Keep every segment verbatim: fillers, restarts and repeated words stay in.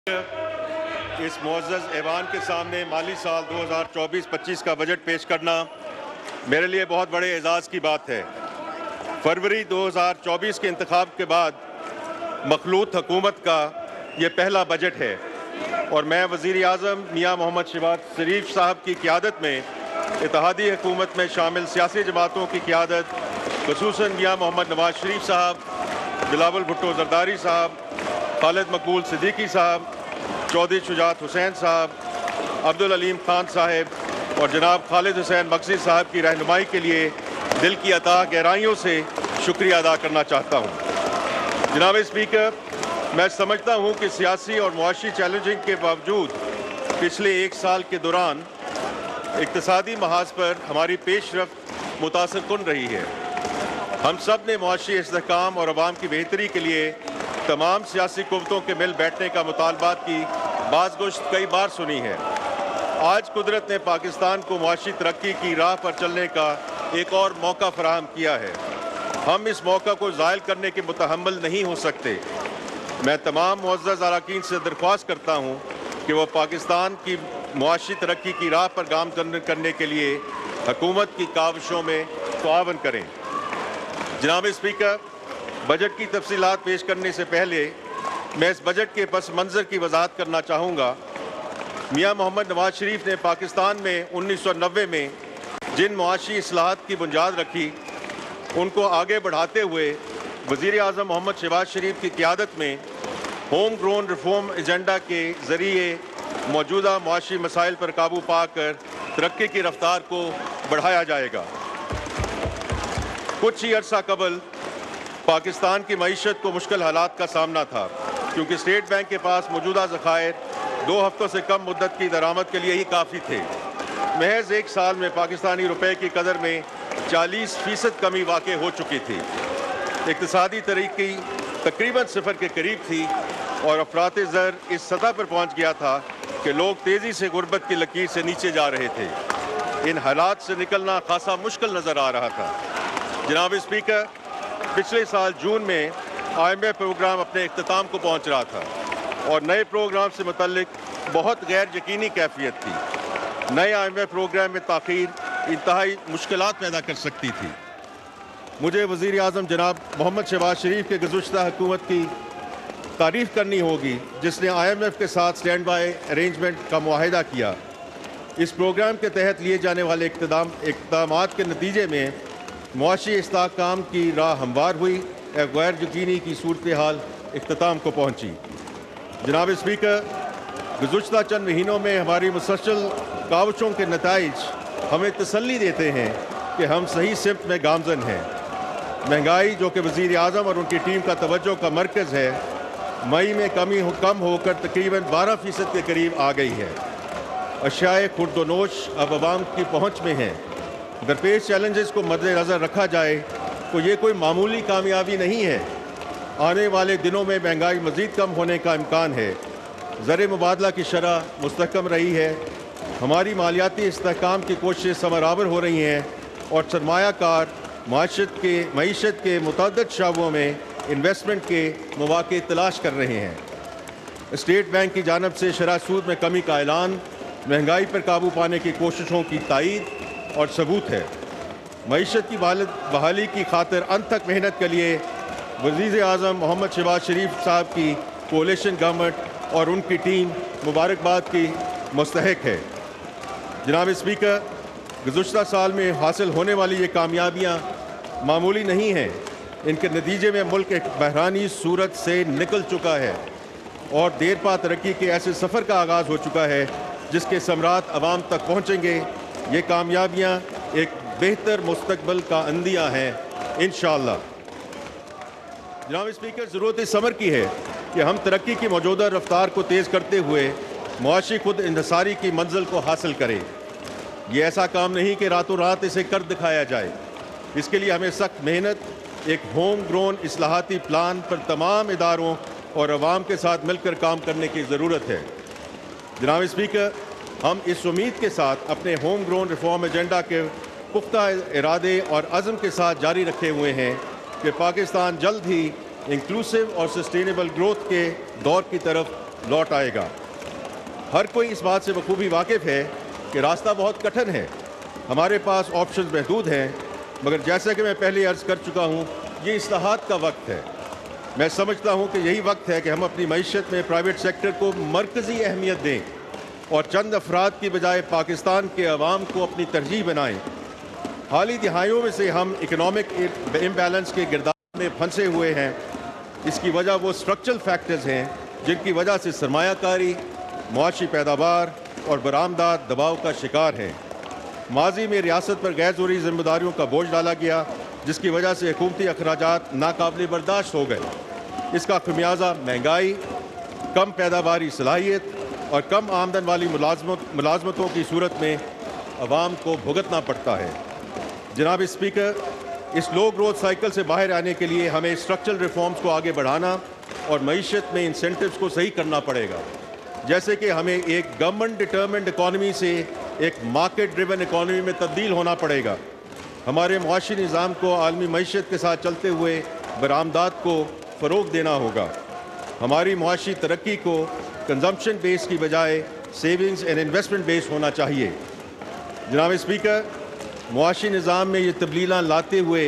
इस मुअज़्ज़ज़ ऐवान के सामने माली साल दो हज़ार चौबीस पच्चीस का बजट पेश करना मेरे लिए बहुत बड़े एजाज़ की बात है। फरवरी दो हज़ार चौबीस के इंतखाब के बाद मखलूत हुकूमत का ये पहला बजट है और मैं वज़ीर आज़म मियाँ मोहम्मद शहबाज शरीफ साहब की क़ियादत में इत्तेहादी हुकूमत में शामिल सियासी जमातों की क़ियादत, ख़ुसूसन मियाँ मोहम्मद नवाज शरीफ साहब, बिलावल भुट्टो ज़रदारी साहब, खालिद मकबूल सिद्दीकी साहब, चौधरी शुजात हुसैन साहब, अब्दुल अलीम खान साहब और जनाब खालिद हुसैन मकसी साहब की रहनुमाई के लिए दिल की अता गहराइयों से शुक्रिया अदा करना चाहता हूँ। जनाब स्पीकर, मैं समझता हूँ कि सियासी और मुआशी चैलेंजिंग के बावजूद पिछले एक साल के दौरान इक़्तिसादी महाज पर हमारी पेशरफ्त मुतासिर कुन रही है। हम सब ने मुआशी इस्तेहकाम और अवाम की बेहतरी के लिए तमाम सियासी कुव्वतों के मिल बैठने का मुतालबात की बाज़गुश्त कई बार सुनी है। आज कुदरत ने पाकिस्तान को मुआशी तरक्की की राह पर चलने का एक और मौका फराहम किया है। हम इस मौका को ज़ायल करने के मुतहम्मिल नहीं हो सकते। मैं तमाम मुअज़्ज़ज़ अरकान से दरख्वास्त करता हूँ कि वह पाकिस्तान की मुआशी तरक्की की राह पर काम करने के लिए हुकूमत की काविशों में ताअवुन करें। जनाब स्पीकर, बजट की तफसीलात पेश करने से पहले मैं इस बजट के पस मंज़र की वजाहत करना चाहूँगा। मियाँ मोहम्मद नवाज शरीफ ने पाकिस्तान में उन्नीस सौ नब्बे में जिन मुआशी इस्लाहात की बुनियाद रखी, उनको आगे बढ़ाते हुए वज़ीर आज़म मोहम्मद शहबाज शरीफ की क़ियादत में होम ग्रोन रिफॉर्म एजेंडा के ज़रिए मौजूदा मुआशी मसाइल पर काबू पाकर तरक्की की रफ्तार को बढ़ाया जाएगा। कुछ ही अरसा कबल पाकिस्तान की मईशत को मुश्किल हालात का सामना था, क्योंकि स्टेट बैंक के पास मौजूदा ज़खायर दो हफ्तों से कम मुद्दत की दरामद के लिए ही काफ़ी थे। महज एक साल में पाकिस्तानी रुपए की कदर में चालीस फ़ीसद कमी वाक़ई हो चुकी थी। इक़्तिसादी तरक्की तकरीबन सिफर के करीब थी और अफरात ज़र इस सतह पर पहुँच गया था कि लोग तेज़ी से गुर्बत की लकीर से नीचे जा रहे थे। इन हालात से निकलना खासा मुश्किल नज़र आ रहा था। जनाब स्पीकर, पिछले साल जून में आई एम एफ प्रोग्राम अपने इख्तिताम को पहुंच रहा था और नए प्रोग्राम से मुतल्लिक बहुत गैर यकीनी कैफियत थी। नए आई एम एफ प्रोग्राम में ताख़ीर इंतहाई मुश्किलात पैदा कर सकती थी। मुझे वज़ीर आज़म जनाब मोहम्मद शहबाज शरीफ के गुज़श्ता हुकूमत की तारीफ़ करनी होगी, जिसने आई एम एफ के साथ स्टैंड बाई अरेंजमेंट का मुआहिदा किया। इस प्रोग्राम के तहत लिए जाने वाले इक़दामात के नतीजे में मुआशी इस्तेहकाम की राह हमवार हुई, एक गैर यकीनी की सूरत हाल इख्तिताम को पहुँची। जनाब स्पीकर, गुज़श्ता चंद महीनों में हमारी मुसलसल काविशों के नताइज हमें तसल्ली देते हैं कि हम सही सिमत में गामज़न हैं। महंगाई, जो कि वज़ीर आज़म और उनकी टीम का तवज्जो का मरकज़ है, मई में कमी हो कम होकर तकरीबन बारह फ़ीसद के करीब आ गई है। अशियाए खुर्दोनोश अब आवाम की पहुँच में हैं। दरपेश चैलेंजेस को मद्देनज़र रखा जाए तो ये कोई मामूली कामयाबी नहीं है। आने वाले दिनों में महंगाई मज़ीद कम होने का इम्कान है। ज़र मुबादला की शरह मुस्तहकम रही है। हमारी मालियाती इस्तेहकाम की कोशिशें समरावर हो रही हैं और सरमायाकार माशत के मईशत के मुतअद्दिद शोबों में इन्वेस्टमेंट के मौक़े तलाश कर रहे हैं। स्टेट बैंक की जानिब से शरह सूद में कमी का ऐलान महंगाई पर काबू पाने की कोशिशों की तायीद और सबूत है। मईशत की बहाली की खातिर अंत तक मेहनत के लिए वज़ीर आज़म मोहम्मद शहबाज शरीफ साहब की कोalition गवर्नमेंट और उनकी टीम मुबारकबाद की मुस्तहिक है। जनाब स्पीकर, गुज़श्ता साल में हासिल होने वाली ये कामयाबियाँ मामूली नहीं हैं। इनके नतीजे में मुल्क एक बहरानी सूरत से निकल चुका है और देर पा तरक्की के ऐसे सफ़र का आगाज़ हो चुका है जिसके समरात अवाम तक पहुँचेंगे। ये कामयाबियाँ एक बेहतर मुस्तकबिल का अंदिया हैं इंशाअल्लाह। जनाब स्पीकर, ज़रूरत इस समर की है कि हम तरक्की की मौजूदा रफ्तार को तेज़ करते हुए मुआशी खुद इंहसारी की मंजिल को हासिल करें। ये ऐसा काम नहीं कि रातों रात इसे कर दिखाया जाए। इसके लिए हमें सख्त मेहनत, एक होम ग्रोन इस्लाहाती प्लान पर तमाम इदारों और अवाम के साथ मिलकर काम करने की ज़रूरत है। जनाब स्पीकर, हम इस उम्मीद के साथ अपने होम ग्रोन रिफॉर्म एजेंडा के पुख्ता इरादे और अज़म के साथ जारी रखे हुए हैं कि पाकिस्तान जल्द ही इंक्लूसिव और सस्टेनेबल ग्रोथ के दौर की तरफ लौट आएगा। हर कोई इस बात से बखूबी वाकिफ़ है कि रास्ता बहुत कठिन है, हमारे पास ऑप्शंस महदूद हैं, मगर जैसा कि मैं पहले अर्ज़ कर चुका हूँ, ये इस्लाहात का वक्त है। मैं समझता हूँ कि यही वक्त है कि हम अपनी मईशत में प्राइवेट सेक्टर को मरकज़ी अहमियत दें और चंद अफराद की बजाय पाकिस्तान के अवाम को अपनी तरजीह बनाएं। हाली दिहाइयों में से हम इकनॉमिक इम्बैलेंस के गिरदार में फंसे हुए हैं। इसकी वजह वो स्ट्रक्चरल फैक्टर्स हैं जिनकी वजह से सरमायाकारी, मुआशी पैदावार और बरामदात दबाव का शिकार हैं। माजी में रियासत पर गैर ज़रूरी ज़िम्मेदारियों का बोझ डाला गया, जिसकी वजह से हुकूमती अखराजात नाकाबिल बर्दाश्त हो गए। इसका खमियाजा महंगाई, कम पैदावारी सलाहियत और कम आमदन वाली मुलाजमत मुलाजमतों की सूरत में अवाम को भुगतना पड़ता है। जनाब स्पीकर, इस लो ग्रोथ साइकिल से बाहर आने के लिए हमें स्ट्रक्चरल रिफॉर्म्स को आगे बढ़ाना और मईशत में इंसेंटिव्स को सही करना पड़ेगा, जैसे कि हमें एक गवर्नमेंट डिटर्मिन्ड इकॉनमी से एक मार्केट ड्रिवन इकॉनमी में तब्दील होना पड़ेगा। हमारे मुआशी निज़ाम को आलमी मईशत के साथ चलते हुए बरामदात को फ़रोग़ देना होगा। हमारी मुआशी तरक्की को कंजम्पशन बेस की बजाय सेविंग्स एंड इन्वेस्टमेंट बेस होना चाहिए। जनाब स्पीकर, मुआशी निज़ाम में ये तब्दीलां लाते हुए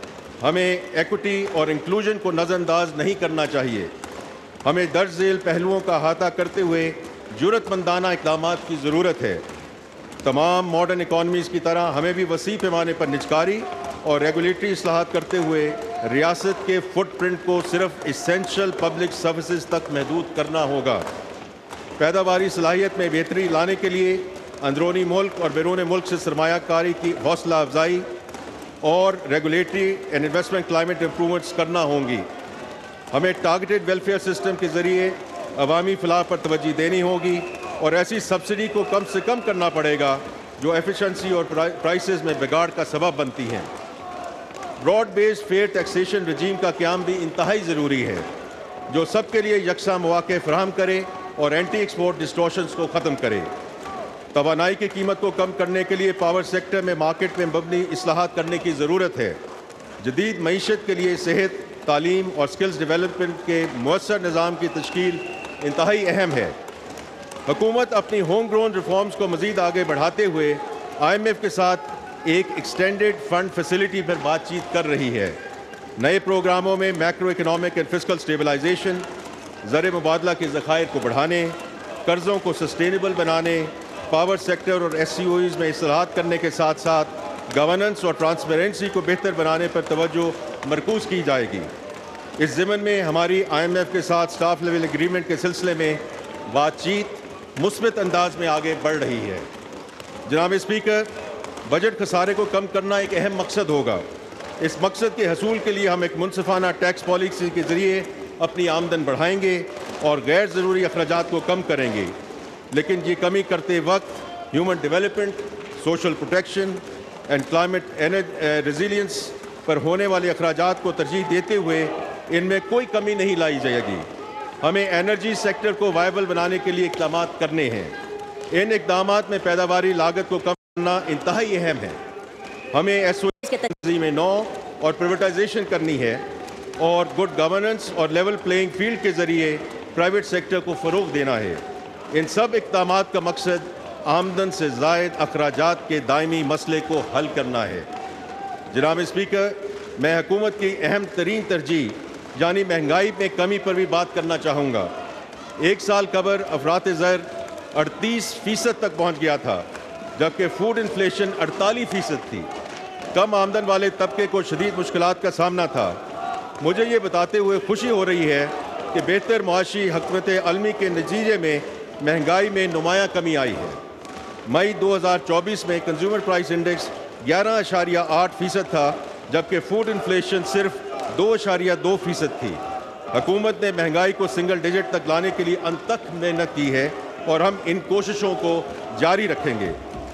हमें एक्विटी और इंक्लूजन को नज़रअंदाज नहीं करना चाहिए। हमें दर्ज झेल पहलुओं का अहाता करते हुए जुर्रतमंदाना इक़दामात की ज़रूरत है। तमाम मॉडर्न इकॉनमीज़ की तरह हमें भी वसी पैमाने पर निजकारी और रेगुलेटरी इस्लाहात करते हुए रियासत के फुट प्रिंट को सिर्फ इसेंशियल पब्लिक सर्विसेज तक महदूद करना होगा। पैदावारी सलाहियत में बेहतरी लाने के लिए अंदरूनी मुल्क और बैरून मुल्क से सरमायाकारी की हौसला अफजाई और regulatory and investment climate improvements करना होंगी। हमें टारगेटेड वेलफेयर सिस्टम के ज़रिए अवामी फलाह पर तवज्जो देनी होगी और ऐसी सब्सिडी को कम से कम करना पड़ेगा जो एफिशिएंसी और प्राइसेस में बिगाड़ का सबब बनती हैं। Broad based fair taxation regime का क़याम भी इंतहाई ज़रूरी है, जो सबके लिए यकसा मौक़े फराहम करे और एंटी एक्सपोर्ट डिस्टॉर्शंस को ख़त्म करे। तवानाई की कीमत को कम करने के लिए पावर सेक्टर में मार्केट में मबनी इस्लाहात करने की ज़रूरत है। जदीद मईशत के लिए सेहत, तालीम और स्किल्स डेवलपमेंट के मुअस्सर निज़ाम की तश्कील इंतहाई अहम है। हुकूमत अपनी होम ग्रोन रिफॉर्म्स को मज़ीद आगे बढ़ाते हुए आई एम एफ के साथ एक एक्सटेंडेड फंड फैसिलिटी पर बातचीत कर रही है। नए प्रोग्रामों में macro economic and fiscal stabilization, ज़र मुबादला के ज़खायर को बढ़ाने, कर्ज़ों को सस्टेनेबल बनाने, पावर सेक्टर और एस सी ओ ईज़ में इस्लाहात करने के साथ साथ गवर्नेंस और ट्रांसपेरेंसी को बेहतर बनाने पर तवज्जो मरकूज़ की जाएगी। इस ज़िमन में हमारी आई एम एफ के साथ स्टाफ लेवल एग्रीमेंट के सिलसिले में बातचीत मुस्बत अंदाज में आगे बढ़ रही है। जनाब स्पीकर, बजट खसारे को कम करना एक अहम मकसद होगा। इस मकसद के हसूल के लिए हम एक मुनसिफाना टैक्स पॉलिसी के ज़रिए अपनी आमदन बढ़ाएंगे और गैर ज़रूरी अखराजात को कम करेंगे, लेकिन ये कमी करते वक्त human development, social protection and climate resilience पर होने वाले अखराजात को तरजीह देते हुए इनमें कोई कमी नहीं लाई जाएगी। हमें एनर्जी सेक्टर को वायबल बनाने के लिए इक़दामात करने हैं। इन इक़दामात में पैदावारी लागत को कम करना इंतहाई अहम है। हमें एस ओ ई में नौ और प्राइवेटाइजेशन करनी है और गुड गवर्नेंस और लेवल प्लेइंग फील्ड के ज़रिए प्राइवेट सेक्टर को फ़रोग़ देना है। इन सब इक़दामात का मकसद आमदन से ज़ायद अखराजात के दायमी मसले को हल करना है। जनाब स्पीकर, मैं हुकूमत की अहम तरीन तरजीह यानी महंगाई में कमी पर भी बात करना चाहूँगा। एक साल कबर अफरात ज़र अड़तीस फ़ीसद तक पहुँच गया था, जबकि फूड इन्फ्लेशन अड़तालीस फ़ीसद थी। कम आमदन वाले तबके को शदीद मुश्किलात का सामना था। मुझे ये बताते हुए खुशी हो रही है कि बेहतर मुआशी हकमत अलमी के नतीजे में महंगाई में नुमायाँ कमी आई है। मई दो हज़ार चौबीस में कंज्यूमर प्राइस इंडेक्स ग्यारह अशारिया आठ फ़ीसद था, जबकि फूड इन्फ्लेशन सिर्फ दो अशारिया दो फ़ीसद थी। हुकूमत ने महंगाई को सिंगल डिजिट तक लाने के लिए अनथक मेहनत की है और हम इन कोशिशों को जारी रखेंगे।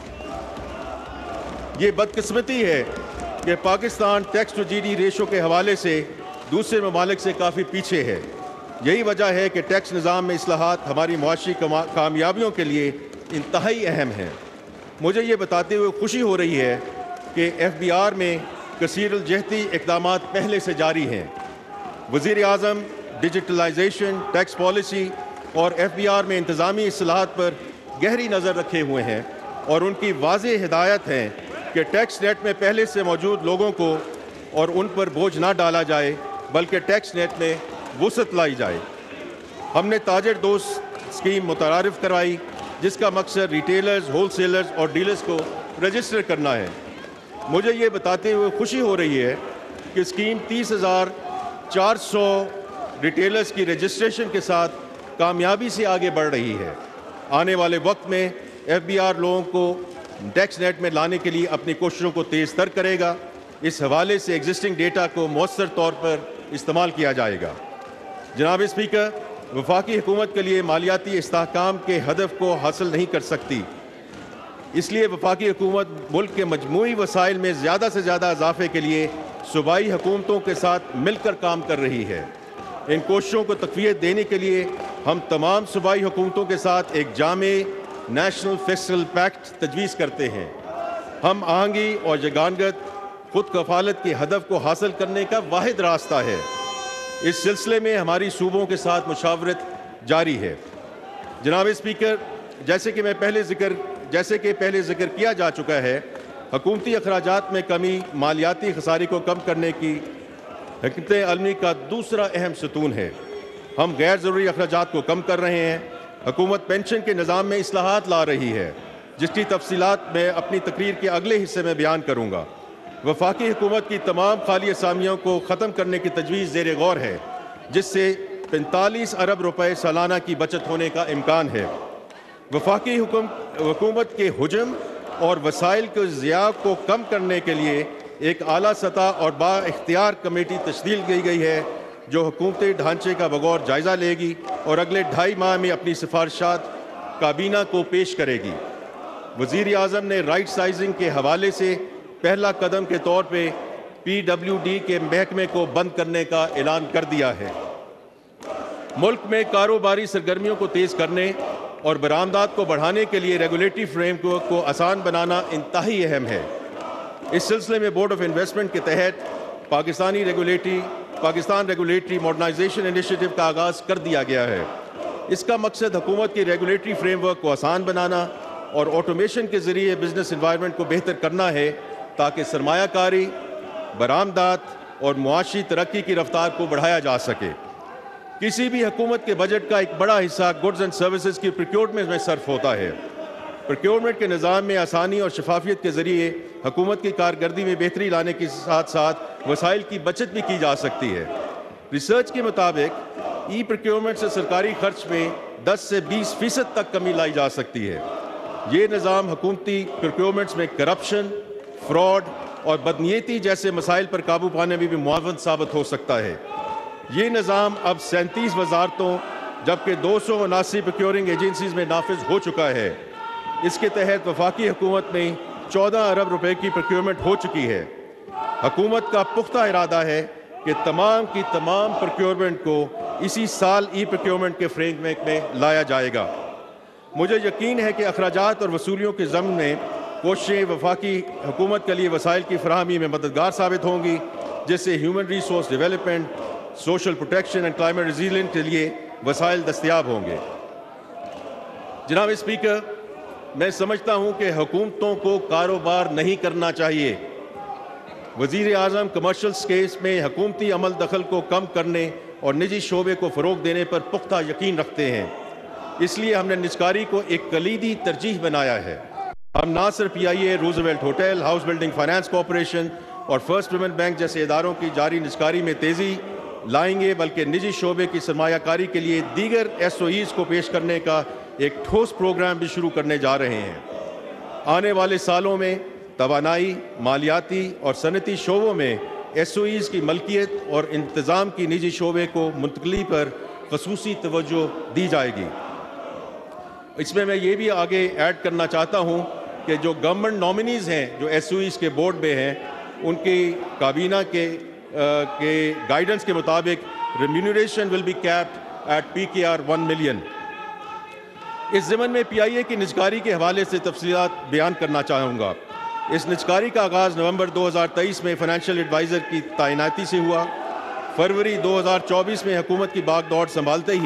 ये बदकिस्मती है कि Pakistan tax to G D ratio के हवाले से दूसरे ममालिक से काफ़ी पीछे है। यही वजह है कि टैक्स निज़ाम में इस्लाहात हमारी मुआशी कामयाबियों के लिए इंतहाई अहम है। मुझे ये बताते हुए खुशी हो रही है कि एफ बी आर में कसीर जहती इक़दामात पहले से जारी हैं। वज़ीर आज़म डिजिटलाइजेशन, टैक्स पॉलिसी اور ایف بی آر میں انتظامی اصلاحات پر گہری نظر رکھے ہوئے ہیں اور ان کی واضح ہدایت ہے کہ ٹیکس نیٹ میں پہلے سے موجود لوگوں کو اور ان پر بوجھ نہ ڈالا جائے بلکہ ٹیکس نیٹ میں وسعت لائی جائے۔ ہم نے تاجر دوست اسکیم متعارف کرائی جس کا مقصد ریٹیلرز، ہول سیلرز اور ڈیلرز کو رجسٹر کرنا ہے۔ مجھے یہ بتاتے ہوئے خوشی ہو رہی ہے کہ اسکیم تیس ہزار چار سو ریٹیلرز کی رجسٹریشن کے ساتھ کامیابی سے آگے بڑھ رہی ہے۔ آنے والے وقت میں ایف بی آر لوگوں کو ٹیکس نیٹ میں لانے کے لیے اپنی کوششوں کو تیز تر کرے گا۔ اس حوالے سے ایگزسٹنگ ڈیٹا کو مؤثر طور پر استعمال کیا جائے گا۔ جناب اسپیکر، وفاقی حکومت کے لیے مالیاتی استحکام کے ہدف کو حاصل نہیں کر سکتی، اس لیے وفاقی حکومت ملک کے مجموعی وسائل میں زیادہ سے زیادہ اضافے کے لیے صوبائی حکومتوں کے ساتھ مل کر کام کر رہی ہے۔ ان کوششوں کو تقویت دینے کے لیے ہم تمام صوبائی حکومتوں کے ساتھ ایک جامع نیشنل فسکل پیکٹ تجویز کرتے ہیں۔ ہم آہنگی اور یگانگت خود کفالت کے ہدف کو حاصل کرنے کا واحد راستہ ہے۔ اس سلسلے میں ہماری صوبوں کے ساتھ مشاورت جاری ہے۔ جناب اسپیکر، جیسے کہ میں پہلے ذکر جیسے کہ پہلے ذکر کیا جا چکا ہے، حکومتی اخراجات میں کمی مالیاتی خسارے کو کم کرنے کی حکمت عملی کا دوسرا اہم ستون ہے۔ ہم غیر ضروری اخراجات کو کم کر رہے ہیں۔ حکومت پینشن کے نظام میں اصلاحات لا رہی ہے جس کی تفصیلات میں اپنی تقریر کے اگلے حصے میں بیان کروں گا۔ وفاقی حکومت کی تمام خالی اسامیوں کو ختم کرنے کی تجویز زیر غور ہے جس سے پینتالیس ارب روپے سالانہ کی بچت ہونے کا امکان ہے۔ وفاقی حکم حکومت کے حجم اور وسائل کے ضیاع کو کم کرنے کے لیے ایک اعلیٰ سطح اور با اختیار کمیٹی تشکیل کی گئی ہے جو حکومتی ڈھانچے کا بغور جائزہ لے گی اور اگلے ڈھائی ماہ میں اپنی سفارشات کابینہ کو پیش کرے گی۔ وزیر اعظم نے رائٹ سائزنگ کے حوالے سے پہلا قدم کے طور پہ پی ڈبلیو ڈی کے محکمے کو بند کرنے کا اعلان کر دیا ہے۔ ملک میں کاروباری سرگرمیوں کو تیز کرنے اور برآمدات کو بڑھانے کے لیے ریگولیٹری فریم ورک کو آسان بنانا انتہائی اہم ہے۔ اس سلسلے میں بورڈ آف انویسٹمنٹ کے تحت Pakistani regulatory Pakistan regulatory modernization initiative کا آغاز کر دیا گیا ہے۔ اس کا مقصد حکومت کی ریگولیٹری فریم ورک کو آسان بنانا اور آٹومیشن کے ذریعے بزنس انوائرمنٹ کو بہتر کرنا ہے تاکہ سرمایہ کاری، برآمدات اور معاشی ترقی کی رفتار کو بڑھایا جا سکے۔ کسی بھی حکومت کے بجٹ کا ایک بڑا حصہ گڈز اینڈ سروسز کی پروکیورمنٹ میں صرف ہوتا ہے۔ پروکیورمنٹ کے نظام میں آسانی اور شفافیت کے ذریعے حکومت کی کارکردگی میں بہتری لانے کے ساتھ ساتھ وسائل کی بچت بھی کی جا سکتی ہے۔ ریسرچ کے مطابق ای پروکیورمنٹ سے سرکاری خرچ میں دس سے بیس فیصد تک کمی لائی جا سکتی ہے۔ یہ نظام حکومتی پروکیورمنٹس میں کرپشن، فراڈ اور بدنیتی جیسے مسائل پر قابو پانے میں بھی معاون ثابت ہو سکتا ہے۔ یہ نظام اب سینتیس وزارتوں جبکہ دو سو اناسی پروکیورنگ ایجنسیز میں نافذ ہو چکا ہے۔ اس کے تحت وفاقی حکومت میں چودہ ارب روپے کی پروکیورمنٹ ہو چکی ہے۔ حکومت کا پختہ ارادہ ہے کہ تمام کی تمام پروکیورمنٹ کو اسی سال ای پروکیورمنٹ کے فریم ورک میں لایا جائے گا۔ مجھے یقین ہے کہ اخراجات اور وصولیوں کے ضمن میں کوششیں وفاقی حکومت کے لیے وسائل کی فراہمی میں مددگار ثابت ہوں گی جس سے human resource development, social protection and climate resilient کے لیے وسائل دستیاب ہوں گے۔ جناب اسپیکر، میں سمجھتا ہوں کہ حکومتوں کو کاروبار نہیں کرنا چاہیے۔ وزیر اعظم کمرشل اسپیس میں حکومتی عمل دخل کو کم کرنے اور نجی شعبے کو فروغ دینے پر پختہ یقین رکھتے ہیں۔ اس لیے ہم نے نجکاری کو ایک کلیدی ترجیح بنایا ہے۔ ہم نہ صرف P I A, Roosevelt hotel, house building finance corporation اور فرسٹ پیمنٹ بینک جیسے اداروں کی جاری نجکاری میں تیزی لائیں گے بلکہ نجی شعبے کی سرمایہ کاری کے لیے دیگر ایس او ایز کو پیش کرنے کا ایک ٹھوس پروگرام بھی شروع کرنے جا رہے ہیں۔ آنے والے سالوں میں توانائی، مالیاتی اور صنعتی شعبوں میں ایس او ایز کی ملکیت اور انتظام کی نجی شعبے کو منتقلی پر خصوصی توجہ دی جائے گی۔ اس میں میں یہ بھی آگے ایڈ کرنا چاہتا ہوں کہ جو گورنمنٹ نامنیز ہیں جو ایس او ایز کے بورڈ میں ہیں ان کی کابینہ کے کے گائیڈنس کے مطابق remuneration will be capped at P K R one million. اس ضمن میں پی آئی اے کی نجکاری کے حوالے سے تفصیلات بیان کرنا چاہوں گا۔ اس نجکاری کا آغاز نومبر دو ہزار تیئیس میں فائنینشیل ایڈوائزر کی تعیناتی سے ہوا۔ فروری دو ہزار چوبیس میں حکومت کی باغ دوڑ سنبھالتے ہی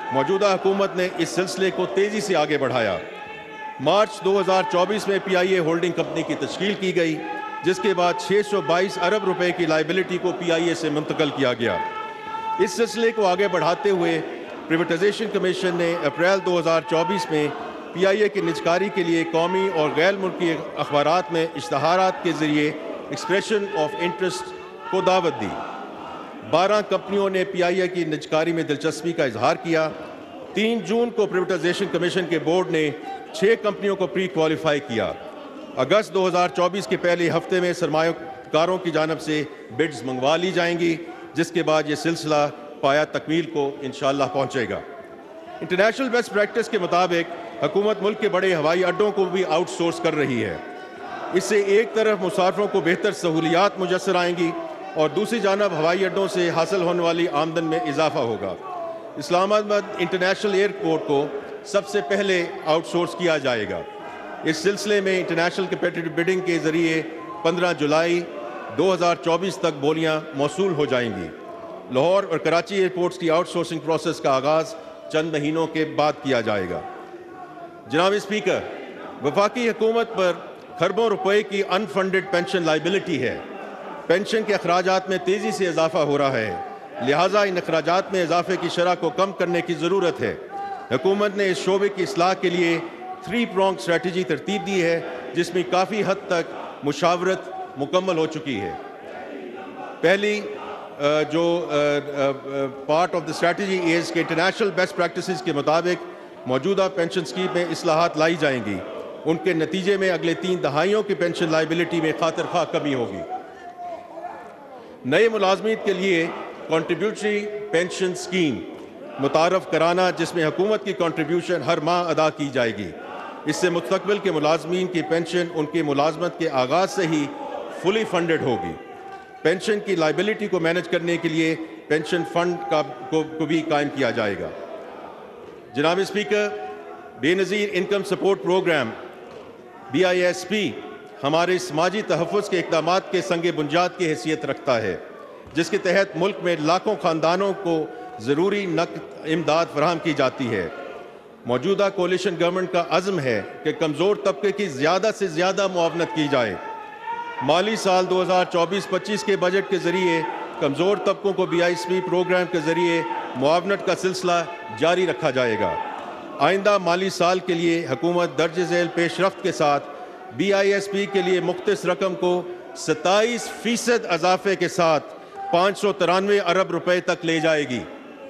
موجودہ حکومت نے اس سلسلے کو تیزی سے آگے بڑھایا۔ مارچ دو ہزار چوبیس میں پی آئی اے ہولڈنگ کمپنی کی تشکیل کی گئی، جس کے بعد چھ سو بائیس ارب روپے کی لائبلٹی کو پی آئی اے سے منتقل کیا گیا۔ اس سلسلے کو آگے بڑھاتے ہوئے پریویٹائزیشن کمیشن نے اپریل دو ہزار چوبیس میں پی آئی اے کی نجکاری کے لیے قومی اور غیر ملکی اخبارات میں اشتہارات کے ذریعے ایکسپریشن آف انٹرسٹ کو دعوت دی۔ بارہ کمپنیوں نے پی آئی اے کی نجکاری میں دلچسپی کا اظہار کیا۔ تین جون کو پریویٹائزیشن کمیشن کے بورڈ نے چھ کمپنیوں کو پری کوالیفائی کیا۔ اگست دو ہزار چوبیس کے پہلے ہفتے میں سرمایہ کاروں کی جانب سے بڈز منگوا لی جائیں گی، جس کے بعد یہ سلسلہ پایا تکمیل کو انشاءاللہ پہنچے گا۔ انٹرنیشنل بیسٹ پریکٹس کے مطابق حکومت ملک کے بڑے ہوائی اڈوں کو بھی آؤٹ سورس کر رہی ہے۔ اس سے ایک طرف مسافروں کو بہتر سہولیات میسر آئیں گی اور دوسری جانب ہوائی اڈوں سے حاصل ہونے والی آمدن میں اضافہ ہوگا۔ اسلام آباد انٹرنیشنل ایئرپورٹ کو سب سے پہلے آؤٹ سورس کیا جائے گا۔ اس سلسلے میں انٹرنیشنل کمپیٹیٹو بڈنگ کے ذریعے پندرہ جولائی دو ہزار چوبیس تک بولیاں موصول ہو جائیں گی۔ لاہور اور کراچی ایئرپورٹس کی آؤٹ سورسنگ پروسیس کا آغاز چند مہینوں کے بعد کیا جائے گا۔ جناب اسپیکر، وفاقی حکومت پر کھربوں روپے کی ان فنڈڈ پینشن لائبلٹی ہے۔ پینشن کے اخراجات میں تیزی سے اضافہ ہو رہا ہے، لہٰذا ان اخراجات میں اضافے کی شرح کو کم کرنے کی ضرورت ہے۔ حکومت نے اس شعبے کی اصلاح کے لیے تھری پرونگ اسٹریٹجی ترتیب دی ہے، جس میں کافی حد تک مشاورت مکمل ہو چکی ہے۔ پہلی جو part of the strategy is کہ انٹرنیشنل بیسٹ پریکٹسز کے مطابق موجودہ پینشن اسکیم میں اصلاحات لائی جائیں گی۔ ان کے نتیجے میں اگلے تین دہائیوں کی پینشن لائبلٹی میں خاطر خواہ کمی ہوگی۔ نئے ملازمین کے لیے کنٹریبیوٹری پینشن اسکیم متعارف کرانا، جس میں حکومت کی کنٹریبیوشن ہر ماہ ادا کی جائے گی۔ اس سے مستقبل کے ملازمین کی پینشن ان کی ملازمت کے آغاز سے ہی فلی فنڈڈ ہوگی۔ پینشن کی لائبلٹی کو مینج کرنے کے لیے پینشن فنڈ کا کو بھی قائم کیا جائے گا۔ جناب speaker, Benazir income support programme B I S P ہمارے سماجی تحفظ کے اقدامات کے سنگ بنیاد کی حیثیت رکھتا ہے، جس کے تحت ملک میں لاکھوں خاندانوں کو ضروری نقد امداد فراہم کی جاتی ہے۔ موجودہ کولیشن گورنمنٹ کا عزم ہے کہ کمزور طبقے کی زیادہ سے زیادہ معاونت کی جائے۔ مالی سال دو ہزار چوبیس پچیس کے بجٹ کے ذریعے کمزور طبقوں کو B I S P programme کے ذریعے معاونت کا سلسلہ جاری رکھا جائے گا۔ آئندہ مالی سال کے لیے حکومت درج ذیل پیش رفت کے ساتھ بی آئی ایس پی کے لیے مختص رقم کو ستائیس فیصد اضافے کے ساتھ پانچ سو ترانوے ارب روپے تک لے جائے گی۔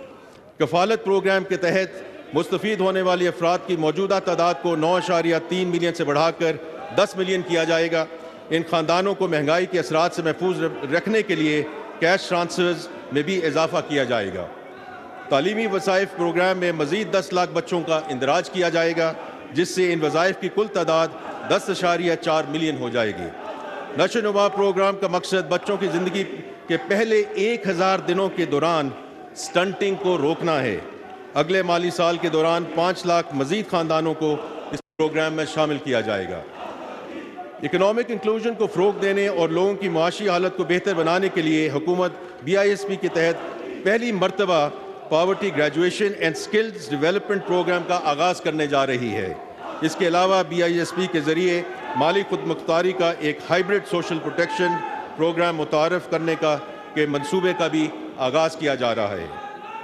کفالت پروگرام کے تحت مستفید ہونے والی افراد کی موجودہ تعداد کو نو اشاریہ تین ملین سے بڑھا کر دس ملین کیا جائے گا۔ ان خاندانوں کو مہنگائی کے اثرات سے محفوظ رکھنے کے لیے کیش ٹرانسفرز میں بھی اضافہ کیا جائے گا۔ تعلیمی وظائف پروگرام میں مزید دس لاکھ بچوں کا اندراج کیا جائے گا، جس سے ان وظائف کی کل تعداد دس اشاریہ چار ملین ہو جائے گی۔ نشو و نما پروگرام کا مقصد بچوں کی زندگی کے پہلے ایک ہزار دنوں کے دوران سٹنٹنگ کو روکنا ہے۔ اگلے مالی سال کے دوران پانچ لاکھ مزید خاندانوں کو اس پروگرام میں شامل کیا جائے گا۔ اکنامک انکلوژن کو فروغ دینے اور لوگوں کی معاشی حالت کو بہتر بنانے کے لیے حکومت بی آئی ایس پی کے تحت پہلی مرتبہ poverty graduation and skills development programme کا آغاز کرنے جا رہی ہے۔ اس کے علاوہ بی آئی ایس پی کے ذریعے مالی خود مختاری کا ایک ہائبرڈ سوشل پروٹیکشن پروگرام متعارف کرنے کا کے منصوبے کا بھی آغاز کیا جا رہا ہے۔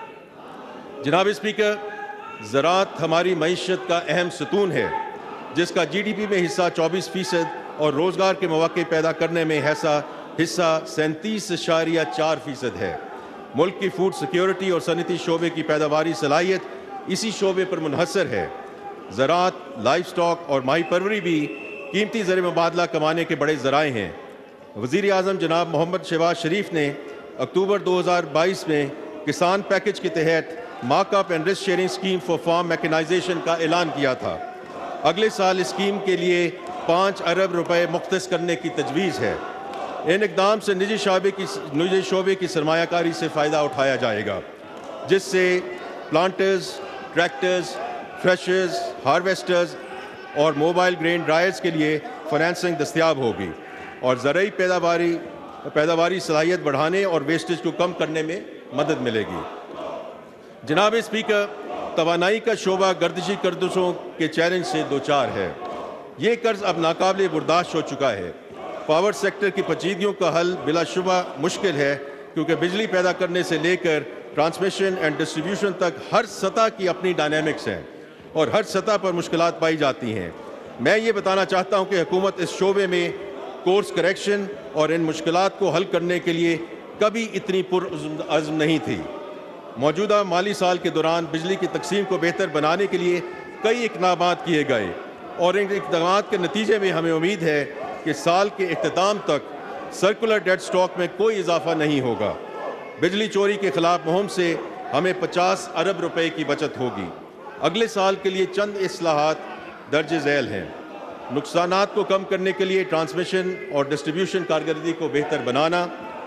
جناب اسپیکر، زراعت ہماری معیشت کا اہم ستون ہے، جس کا جی ڈی پی میں حصہ چوبیس فیصد اور روزگار کے مواقع پیدا کرنے میں حصہ حصہ سینتیس اشاریہ چار فیصد ہے۔ ملک کی فوڈ سیکیورٹی اور صنعتی شعبے کی پیداواری صلاحیت اسی شعبے پر منحصر ہے۔ زراعت، لائف سٹاک اور ماہی پروری بھی قیمتی زر مبادلہ کمانے کے بڑے ذرائع ہیں۔ وزیر اعظم جناب محمد شہباز شریف نے اکتوبر دو ہزار بائیس میں کسان پیکج کے تحت mark up and risk sharing scheme for farm mechanisation کا اعلان کیا تھا۔ اگلے سال اسکیم کے لیے پانچ ارب روپے مختص کرنے کی تجویز ہے۔ ان اقدام سے نجی شعبے کی نجی شعبے کی سرمایہ کاری سے فائدہ اٹھایا جائے گا، جس سے پلانٹرز، ٹریکٹرز، تھریشرز، ہارویسٹرز اور موبائل گرین ڈرائرز کے لیے فنانسنگ دستیاب ہوگی اور زرعی پیداواری پیداواری صلاحیت بڑھانے اور ویسٹیج کو کم کرنے میں مدد ملے گی۔ جناب اسپیکر، توانائی کا شعبہ گردشی قرضوں کے چیلنج سے دوچار ہے۔ یہ قرض اب ناقابل برداشت ہو چکا ہے۔ پاور سیکٹر کی پیچیدگیوں کا حل بلا شبہ مشکل ہے، کیونکہ بجلی پیدا کرنے سے لے کر ٹرانسمیشن اینڈ ڈسٹریبیوشن تک ہر سطح کی اپنی ڈائنامکس ہیں اور ہر سطح پر مشکلات پائی جاتی ہیں۔ میں یہ بتانا چاہتا ہوں کہ حکومت اس شعبے میں کورس کریکشن اور ان مشکلات کو حل کرنے کے لیے کبھی اتنی پرعزم نہیں تھی۔ موجودہ مالی سال کے دوران بجلی کی تقسیم کو بہتر بنانے کے لیے کئی اقدامات کیے گئے اور ان اقدامات کے نتیجے میں ہمیں امید ہے کہ سال کے اختتام تک سرکولر ڈیٹ سٹاک میں کوئی اضافہ نہیں ہوگا۔ بجلی چوری کے خلاف مہم سے ہمیں پچاس ارب روپے کی بچت ہوگی۔ اگلے سال کے لیے چند اصلاحات درج ذیل ہیں۔ نقصانات کو کم کرنے کے لیے ٹرانسمیشن اور ڈسٹریبیوشن کارکردگی کو بہتر بنانا،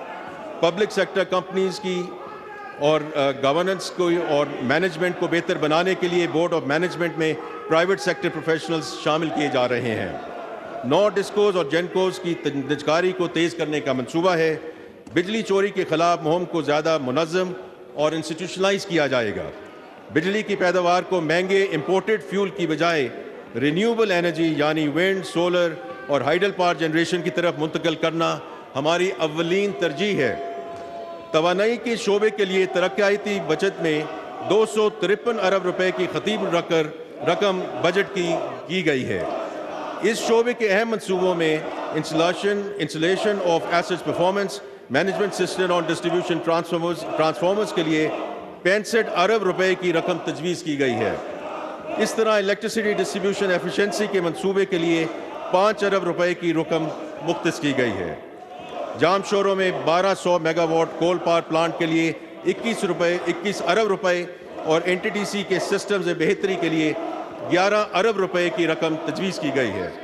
پبلک سیکٹر کمپنیز کی اور گورننس کو اور مینجمنٹ کو بہتر بنانے کے لیے بورڈ آف مینجمنٹ میں پرائیویٹ سیکٹر پروفیشنلز شامل کیے جا رہے ہیں۔ نو ڈسکوز اور جینکوز کی نجکاری کو تیز کرنے کا منصوبہ ہے۔ بجلی چوری کے خلاف مہم کو زیادہ منظم اور انسٹیٹیوشنلائز کیا جائے گا۔ بجلی کی پیداوار کو مہنگے امپورٹڈ فیول کی بجائے رینیوبل انرجی یعنی ونڈ، سولر اور ہائیڈل پاور جنریشن کی طرف منتقل کرنا ہماری اولین ترجیح ہے۔ توانائی کے شعبے کے لیے ترقیاتی بجٹ میں دو سو ترپن ارب روپے کی خطیب رقم بجٹ کی کی گئی ہے۔ اس شعبے کے اہم منصوبوں میں installation installation of asset performance management system اور ڈسٹریبیوشن ٹرانسفارمرز ٹرانسفارمرز کے لیے پینسٹھ ارب روپے کی رقم تجویز کی گئی ہے۔ اس طرح الیکٹریسٹی ڈسٹریبیوشن ایفیشنسی کے منصوبے کے لیے پانچ ارب روپے کی رقم مختص کی گئی ہے۔ جام شوروں میں بارہ سو megawatt coal power plant کے لیے اکیس روپے اکیس ارب روپے اور این ٹی ڈی سی کے سسٹمز بہتری کے لیے گیارہ ارب روپے کی رقم تجویز کی گئی ہے۔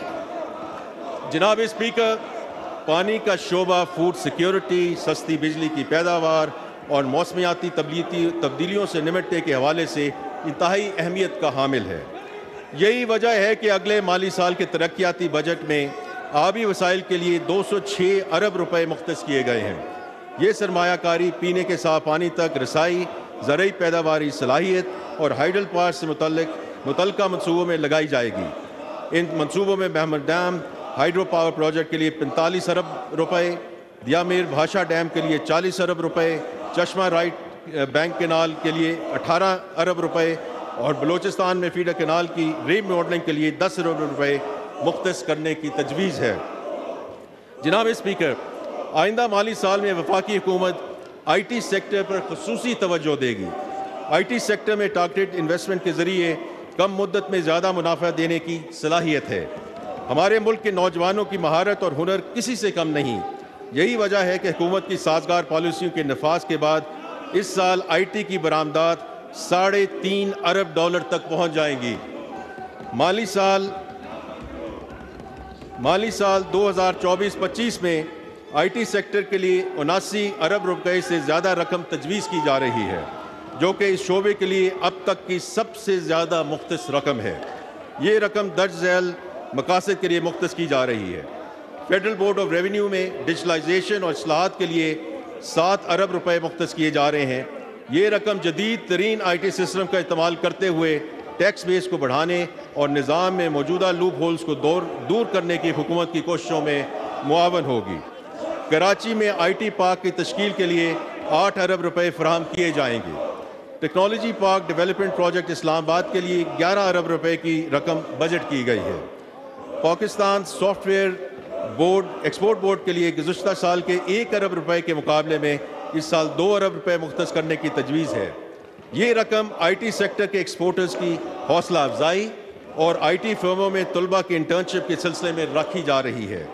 جناب اسپیکر، پانی کا شعبہ فوڈ سیکیورٹی، سستی بجلی کی پیداوار اور موسمیاتی تبدیلیوں سے نمٹنے کے حوالے سے انتہائی اہمیت کا حامل ہے۔ یہی وجہ ہے کہ اگلے مالی سال کے ترقیاتی بجٹ میں آبی وسائل کے لیے دو سو چھ ارب روپے مختص کیے گئے ہیں۔ یہ سرمایہ کاری پینے کے صاف پانی تک رسائی، زرعی پیداواری صلاحیت اور ہائیڈل پاور سے متعلق متعلقہ منصوبوں میں لگائی جائے گی۔ ان منصوبوں میں Mohmand dam hydro power project کے لیے پینتالیس ارب روپے، دیامیر بھاشا ڈیم کے لیے چالیس ارب روپے، چشمہ رائٹ بینک کینال کے لیے اٹھارہ ارب روپے اور بلوچستان میں فیڈر کینال کی ری ماڈلنگ کے لیے دس ارب روپے مختص کرنے کی تجویز ہے۔ جناب اسپیکر، آئندہ مالی سال میں وفاقی حکومت آئی ٹی سیکٹر پر خصوصی توجہ دے گی۔ آئی ٹی سیکٹر میں ٹارگیٹڈ انویسٹمنٹ کے ذریعے کم مدت میں زیادہ منافع دینے کی صلاحیت ہے۔ ہمارے ملک کے نوجوانوں کی مہارت اور ہنر کسی سے کم نہیں۔ یہی وجہ ہے کہ حکومت کی سازگار پالیسیوں کے نفاذ کے بعد اس سال آئی ٹی کی برآمدات ساڑھے تین ارب ڈالر تک پہنچ جائیں گی۔ مالی سال مالی سال دو ہزار چوبیس پچیس میں آئی ٹی سیکٹر کے لیے اناسی ارب روپے سے زیادہ رقم تجویز کی جا رہی ہے، جو کہ اس شعبے کے لیے اب تک کی سب سے زیادہ مختص رقم ہے۔ یہ رقم درج ذیل مقاصد کے لیے مختص کی جا رہی ہے۔ فیڈرل بورڈ آف ریونیو میں ڈیجیٹلائزیشن اور اصلاحات کے لیے سات ارب روپے مختص کیے جا رہے ہیں۔ یہ رقم جدید ترین آئی ٹی سسٹم کا استعمال کرتے ہوئے ٹیکس بیس کو بڑھانے اور نظام میں موجودہ لوپ ہولز کو دور دور کرنے کی حکومت کی کوششوں میں معاون ہوگی۔ کراچی میں آئی ٹی پارک کی تشکیل کے لیے آٹھ ارب روپے فراہم کیے جائیں گے۔ Technology park development project Islamabad کے لیے گیارہ ارب روپے کی رقم بجٹ کی گئی ہے۔ Pakistan software board export board کے لیے گزشتہ سال کے ایک ارب روپے کے مقابلے میں اس سال دو ارب روپے مختص کرنے کی تجویز ہے۔ یہ رقم آئی ٹی سیکٹر کے ایکسپورٹرز کی حوصلہ افزائی اور آئی ٹی فرموں میں طلبہ کی انٹرنشپ کے سلسلے میں رکھی جا رہی ہے۔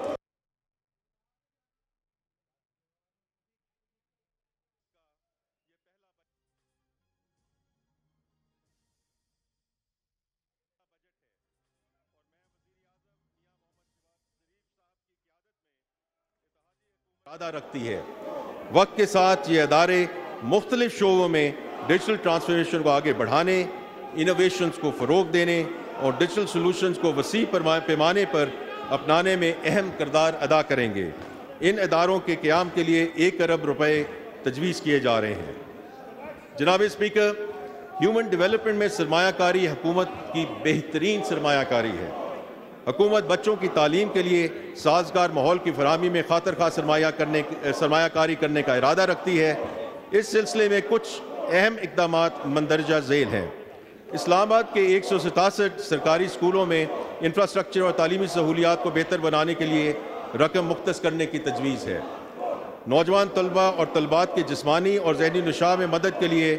ارادہ رکھتی ہے۔ وقت کے ساتھ یہ ادارے مختلف شعبوں میں ڈیجیٹل ٹرانسفارمیشن کو آگے بڑھانے، انوویشنز کو فروغ دینے اور ڈیجیٹل سلوشنز کو وسیع پیمانے پر اپنانے میں اہم کردار ادا کریں گے۔ ان اداروں کے قیام کے لیے ایک ارب روپے تجویز کیے جا رہے ہیں۔ جناب اسپیکر، ہیومن ڈیولپمنٹ میں سرمایہ کاری حکومت کی بہترین سرمایہ کاری ہے۔ حکومت بچوں کی تعلیم کے لیے سازگار ماحول کی فراہمی میں خاطر خواہ سرمایہ کرنے سرمایہ کاری کرنے کا ارادہ رکھتی ہے۔ اس سلسلے میں کچھ اہم اقدامات مندرجہ ذیل ہیں۔ اسلام آباد کے ایک سو ستاسٹھ سرکاری اسکولوں میں انفراسٹرکچر اور تعلیمی سہولیات کو بہتر بنانے کے لیے رقم مختص کرنے کی تجویز ہے۔ نوجوان طلباء اور طلبات کے جسمانی اور ذہنی نشاء میں مدد کے لیے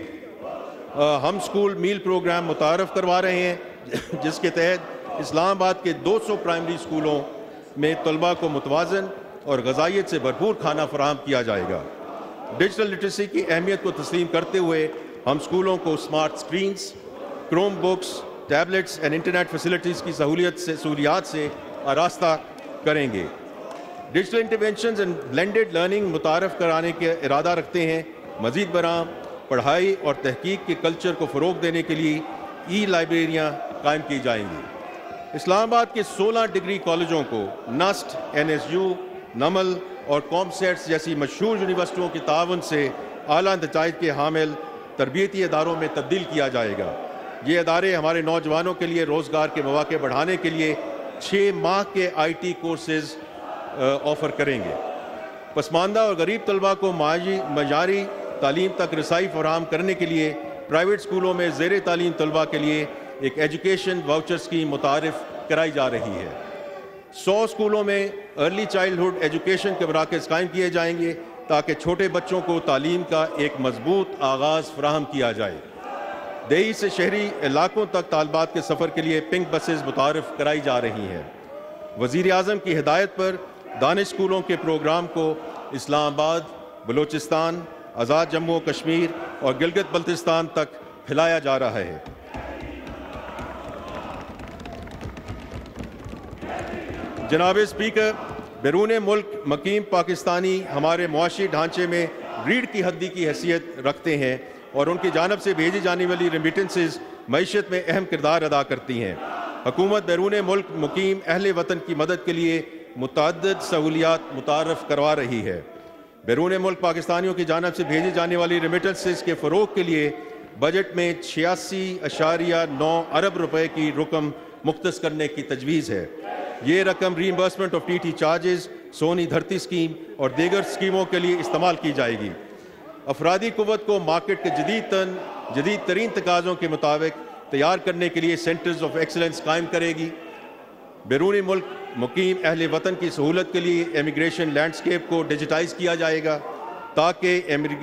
ہم اسکول میل پروگرام متعارف کروا رہے ہیں، جس کے تحت اسلام آباد کے دو سو پرائمری اسکولوں میں طلباء کو متوازن اور غذائیت سے بھرپور کھانا فراہم کیا جائے گا۔ ڈیجیٹل لٹریسی کی اہمیت کو تسلیم کرتے ہوئے ہم اسکولوں کو smart screens, Chromebooks, tablets and internet facilities کی سہولیت سے سہولیات سے آراستہ کریں گے۔ Digital interventions and blended learning متعارف کرانے کے ارادہ رکھتے ہیں۔ مزید برآں پڑھائی اور تحقیق کے کلچر کو فروغ دینے کے لیے ای لائبریریاں قائم کی جائیں گی۔ اسلام آباد کے سولہ ڈگری کالجوں کو NUST, N S U, NUML اور کام سیٹس جیسی مشہور یونیورسٹیوں کے تعاون سے اعلیٰ نتائج کے حامل تربیتی اداروں میں تبدیل کیا جائے گا۔ یہ ادارے ہمارے نوجوانوں کے لیے روزگار کے مواقع بڑھانے کے لیے چھ ماہ کے آئی ٹی کورسز آفر کریں گے۔ پسماندہ اور غریب طلباء کو معیاری تعلیم تک رسائی فراہم کرنے کے لیے پرائیویٹ اسکولوں میں زیر تعلیم طلباء کے لیے ایک ایجوکیشن واؤچر اسکیم متعارف کرائی جا رہی ہے۔ سو اسکولوں میں ارلی چائلڈہڈ ایجوکیشن کے مراکز قائم کیے جائیں گے تاکہ چھوٹے بچوں کو تعلیم کا ایک مضبوط آغاز فراہم کیا جائے۔ دیہی سے شہری علاقوں تک طالبات کے سفر کے لیے پنک بسز متعارف کرائی جا رہی ہیں۔ وزیر اعظم کی ہدایت پر دانش اسکولوں کے پروگرام کو اسلام آباد، بلوچستان، آزاد جموں و کشمیر اور گلگت بلتستان تک پھیلایا جا رہا ہے۔ جناب اسپیکر، بیرون ملک مقیم پاکستانی ہمارے معاشی ڈھانچے میں ریڑھ کی ہڈی کی حیثیت رکھتے ہیں اور ان کی جانب سے بھیجی جانے والی ریمیٹنسز معیشت میں اہم کردار ادا کرتی ہیں۔ حکومت بیرون ملک مقیم اہل وطن کی مدد کے لیے متعدد سہولیات متعارف کروا رہی ہے۔ بیرون ملک پاکستانیوں کی جانب سے بھیجی جانے والی ریمیٹنسز کے فروغ کے لیے بجٹ میں چھیاسی اشاریہ نو ارب روپے کی رقم مختص کرنے کی تجویز ہے۔ یہ رقم reimbursement of T T charges, Sohni Dharti scheme اور دیگر اسکیموں کے لیے استعمال کی جائے گی۔ افرادی قوت کو مارکیٹ کے جدید تن جدید ترین تقاضوں کے مطابق تیار کرنے کے لیے سینٹرز آف ایکسلنس قائم کرے گی۔ بیرون ملک مقیم اہل وطن کی سہولت کے لیے امیگریشن لینڈسکیپ کو ڈیجیٹائز کیا جائے گا تاکہ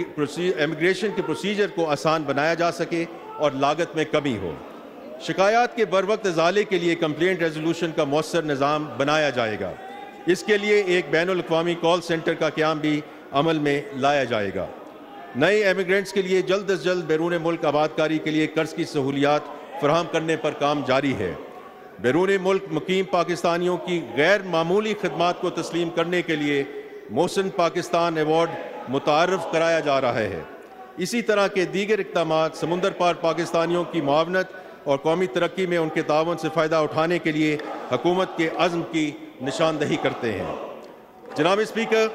امیگریشن کے پروسیجر کو آسان بنایا جا سکے اور لاگت میں کمی ہو۔ شکایات کے بروقت ازالے کے لیے کمپلینٹ ریزولوشن کا مؤثر نظام بنایا جائے گا۔ اس کے لیے ایک بین الاقوامی کال سینٹر کا قیام بھی عمل میں لایا جائے گا۔ نئے ایمیگرینٹس کے لیے جلد از جلد بیرون ملک آباد کاری کے لیے قرض کی سہولیات فراہم کرنے پر کام جاری ہے۔ بیرون ملک مقیم پاکستانیوں کی غیر معمولی خدمات کو تسلیم کرنے کے لیے محسن پاکستان ایوارڈ متعارف کرایا جا رہا ہے۔ اسی طرح کے دیگر اقدامات سمندر پار پاکستانیوں کی معاونت اور قومی ترقی میں ان کے تعاون سے فائدہ اٹھانے کے لیے حکومت کے عزم کی نشاندہی کرتے ہیں۔ جناب اسپیکر،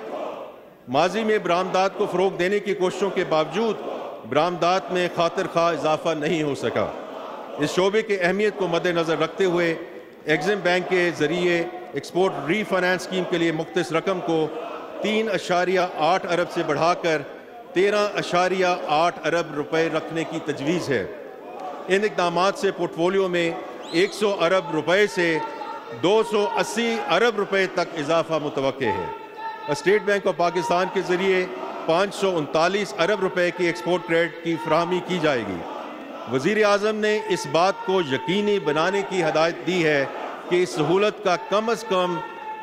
ماضی میں برآمدات کو فروغ دینے کی کوششوں کے باوجود برآمدات میں خاطر خواہ اضافہ نہیں ہو سکا۔ اس شعبے کی اہمیت کو مد نظر رکھتے ہوئے ایگزم بینک کے ذریعے ایکسپورٹ ری فائنانس اسکیم کے لیے مختص رقم کو تین اشاریہ آٹھ ارب سے بڑھا کر تیرہ اشاریہ آٹھ ارب روپے رکھنے کی تجویز ہے۔ ان اقدامات سے پورٹ فولیو میں ایک سو ارب روپے سے دو سو اسی ارب روپے تک اضافہ متوقع ہے۔ اسٹیٹ بینک آف پاکستان کے ذریعے پانچ سو انتالیس ارب روپے کی ایکسپورٹ کریڈٹ کی فراہمی کی جائے گی۔ وزیر اعظم نے اس بات کو یقینی بنانے کی ہدایت دی ہے کہ اس سہولت کا کم از کم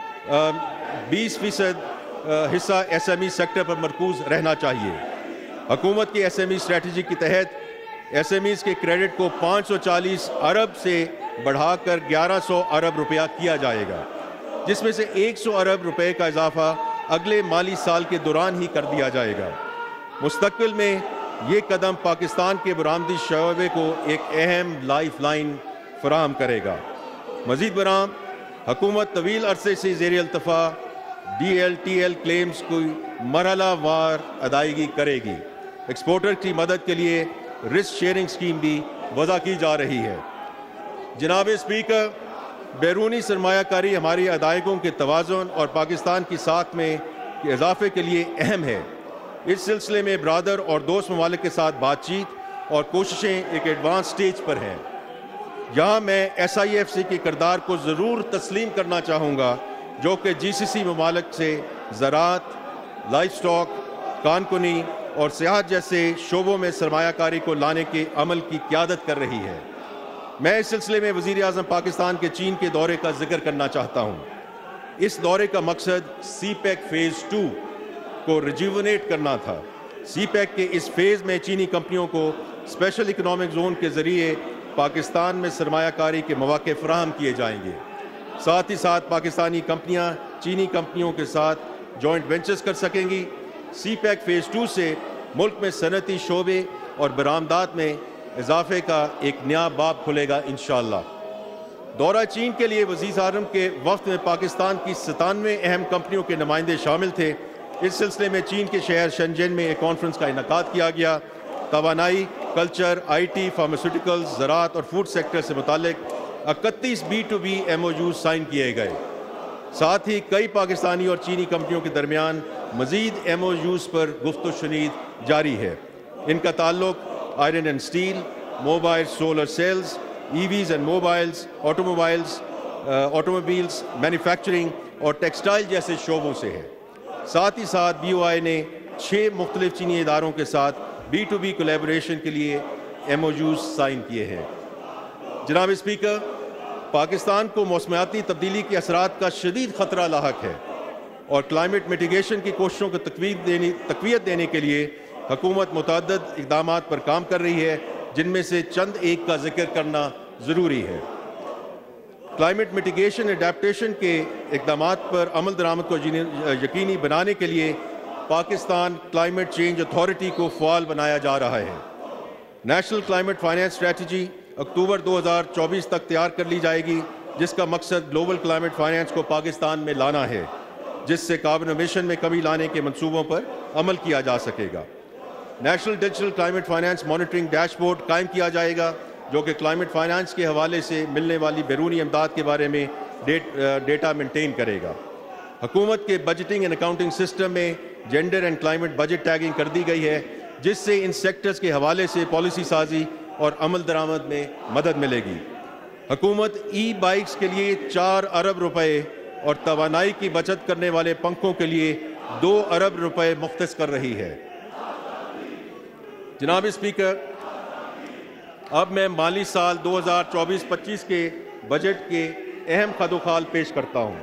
بیس فیصد حصہ ایس ایم ای سیکٹر پر مرکوز رہنا چاہیے۔ حکومت کی ایس ایم ای اسٹریٹجی کے تحت ایس ایم ایز کے کریڈٹ کو پانچ سو چالیس ارب سے بڑھا کر گیارہ سو ارب روپیہ کیا جائے گا، جس میں سے ایک سو ارب روپے کا اضافہ اگلے مالی سال کے دوران ہی کر دیا جائے گا۔ مستقبل میں یہ قدم پاکستان کے برآمدی شعبے کو ایک اہم لائف لائن فراہم کرے گا۔ مزید برآں حکومت طویل عرصے سے زیر التفاع D L T L claims کی مرحلہ وار ادائیگی کرے گی۔ ایکسپورٹر کی مدد کے لیے رسک شیئرنگ اسکیم بھی وضع کی جا رہی ہے۔ جناب اسپیکر، بیرونی سرمایہ کاری ہماری ادائیگیوں کے توازن اور پاکستان کی ساکھ میں اضافے کے لیے اہم ہے۔ اس سلسلے میں برادر اور دوست ممالک کے ساتھ بات چیت اور کوششیں ایک ایڈوانس سٹیج پر ہیں۔ یہاں میں ایس آئی ایف سی کے کردار کو ضرور تسلیم کرنا چاہوں گا، جو کہ جی سی سی ممالک سے زراعت، لائف سٹاک، کان کنی اور سیاحت جیسے شعبوں میں سرمایہ کاری کو لانے کے عمل کی قیادت کر رہی ہے۔ میں اس سلسلے میں وزیر اعظم پاکستان کے چین کے دورے کا ذکر کرنا چاہتا ہوں۔ اس دورے کا مقصد سی پیک فیز ٹو کو ریجیونیٹ کرنا تھا۔ سی پیک کے اس فیز میں چینی کمپنیوں کو اسپیشل اکنامک زون کے ذریعے پاکستان میں سرمایہ کاری کے مواقع فراہم کیے جائیں گے۔ ساتھ ہی ساتھ پاکستانی کمپنیاں چینی کمپنیوں کے ساتھ جوائنٹ وینچرز کر سکیں گی۔ سی پیک فیز ٹو سے ملک میں صنعتی شعبے اور برآمدات میں اضافے کا ایک نیا باب کھلے گا انشاءاللہ۔ دورہ چین کے لیے وزیر اعظم کے وفد میں پاکستان کی ستانوے اہم کمپنیوں کے نمائندے شامل تھے۔ اس سلسلے میں چین کے شہر شنجین میں ایک کانفرنس کا انعقاد کیا گیا۔ توانائی، کلچر، آئی ٹی، فارماسیوٹیکلز، زراعت اور فوڈ سیکٹر سے متعلق اکتیس B to B M O Us سائن کیے گئے۔ ساتھ ہی کئی پاکستانی اور چینی کمپنیوں کے درمیان مزید ایم او یوز پر گفت و شنید جاری ہے۔ ان کا تعلق iron and steel, mobile solar cells, E Vs and mobiles, automobiles automobiles manufacturing اور ٹیکسٹائل جیسے شعبوں سے ہے۔ ساتھ ہی ساتھ بی او آئی نے چھ مختلف چینی اداروں کے ساتھ بی ٹو بی کولیبوریشن کے لیے ایم او یوز سائن کیے ہیں۔ جناب اسپیکر، پاکستان کو موسمیاتی تبدیلی کے اثرات کا شدید خطرہ لاحق ہے اور کلائمیٹ میٹیگیشن کی کوششوں کو تقویت دینے تقویت دینے کے لیے حکومت متعدد اقدامات پر کام کر رہی ہے، جن میں سے چند ایک کا ذکر کرنا ضروری ہے۔ کلائمیٹ میٹیگیشن اڈیپٹیشن کے اقدامات پر عمل درآمد کو یقینی بنانے کے لیے پاکستان کلائمیٹ چینج اتھارٹی کو فعال بنایا جا رہا ہے۔ National climate finance strategy October دو ہزار چوبیس تک تیار کر لی جائے گی، جس کا مقصد گلوبل کلائمیٹ فائنانس کو پاکستان میں لانا ہے، جس سے کاربن ایمیشن میں کمی لانے کے منصوبوں پر عمل کیا جا سکے گا۔ National digital climate finance monitoring dashboard قائم کیا جائے گا، جو کہ کلائمیٹ فائنانس کے حوالے سے ملنے والی بیرونی امداد کے بارے میں ڈیٹا مینٹین کرے گا۔ حکومت کے بجٹنگ اینڈ اکاؤنٹنگ سسٹم میں gender and climate budget tagging کر دی گئی ہے، جس سے ان سیکٹرز کے حوالے سے پالیسی سازی اور عمل درآمد میں مدد ملے گی۔ حکومت ای بائکس کے لیے چار ارب روپے اور توانائی کی بچت کرنے والے پنکھوں کے لیے دو ارب روپے مختص کر رہی ہے۔ جناب اسپیکر، اب میں مالی سال دو ہزار چوبیس پچیس کے بجٹ کے اہم خد و خال پیش کرتا ہوں۔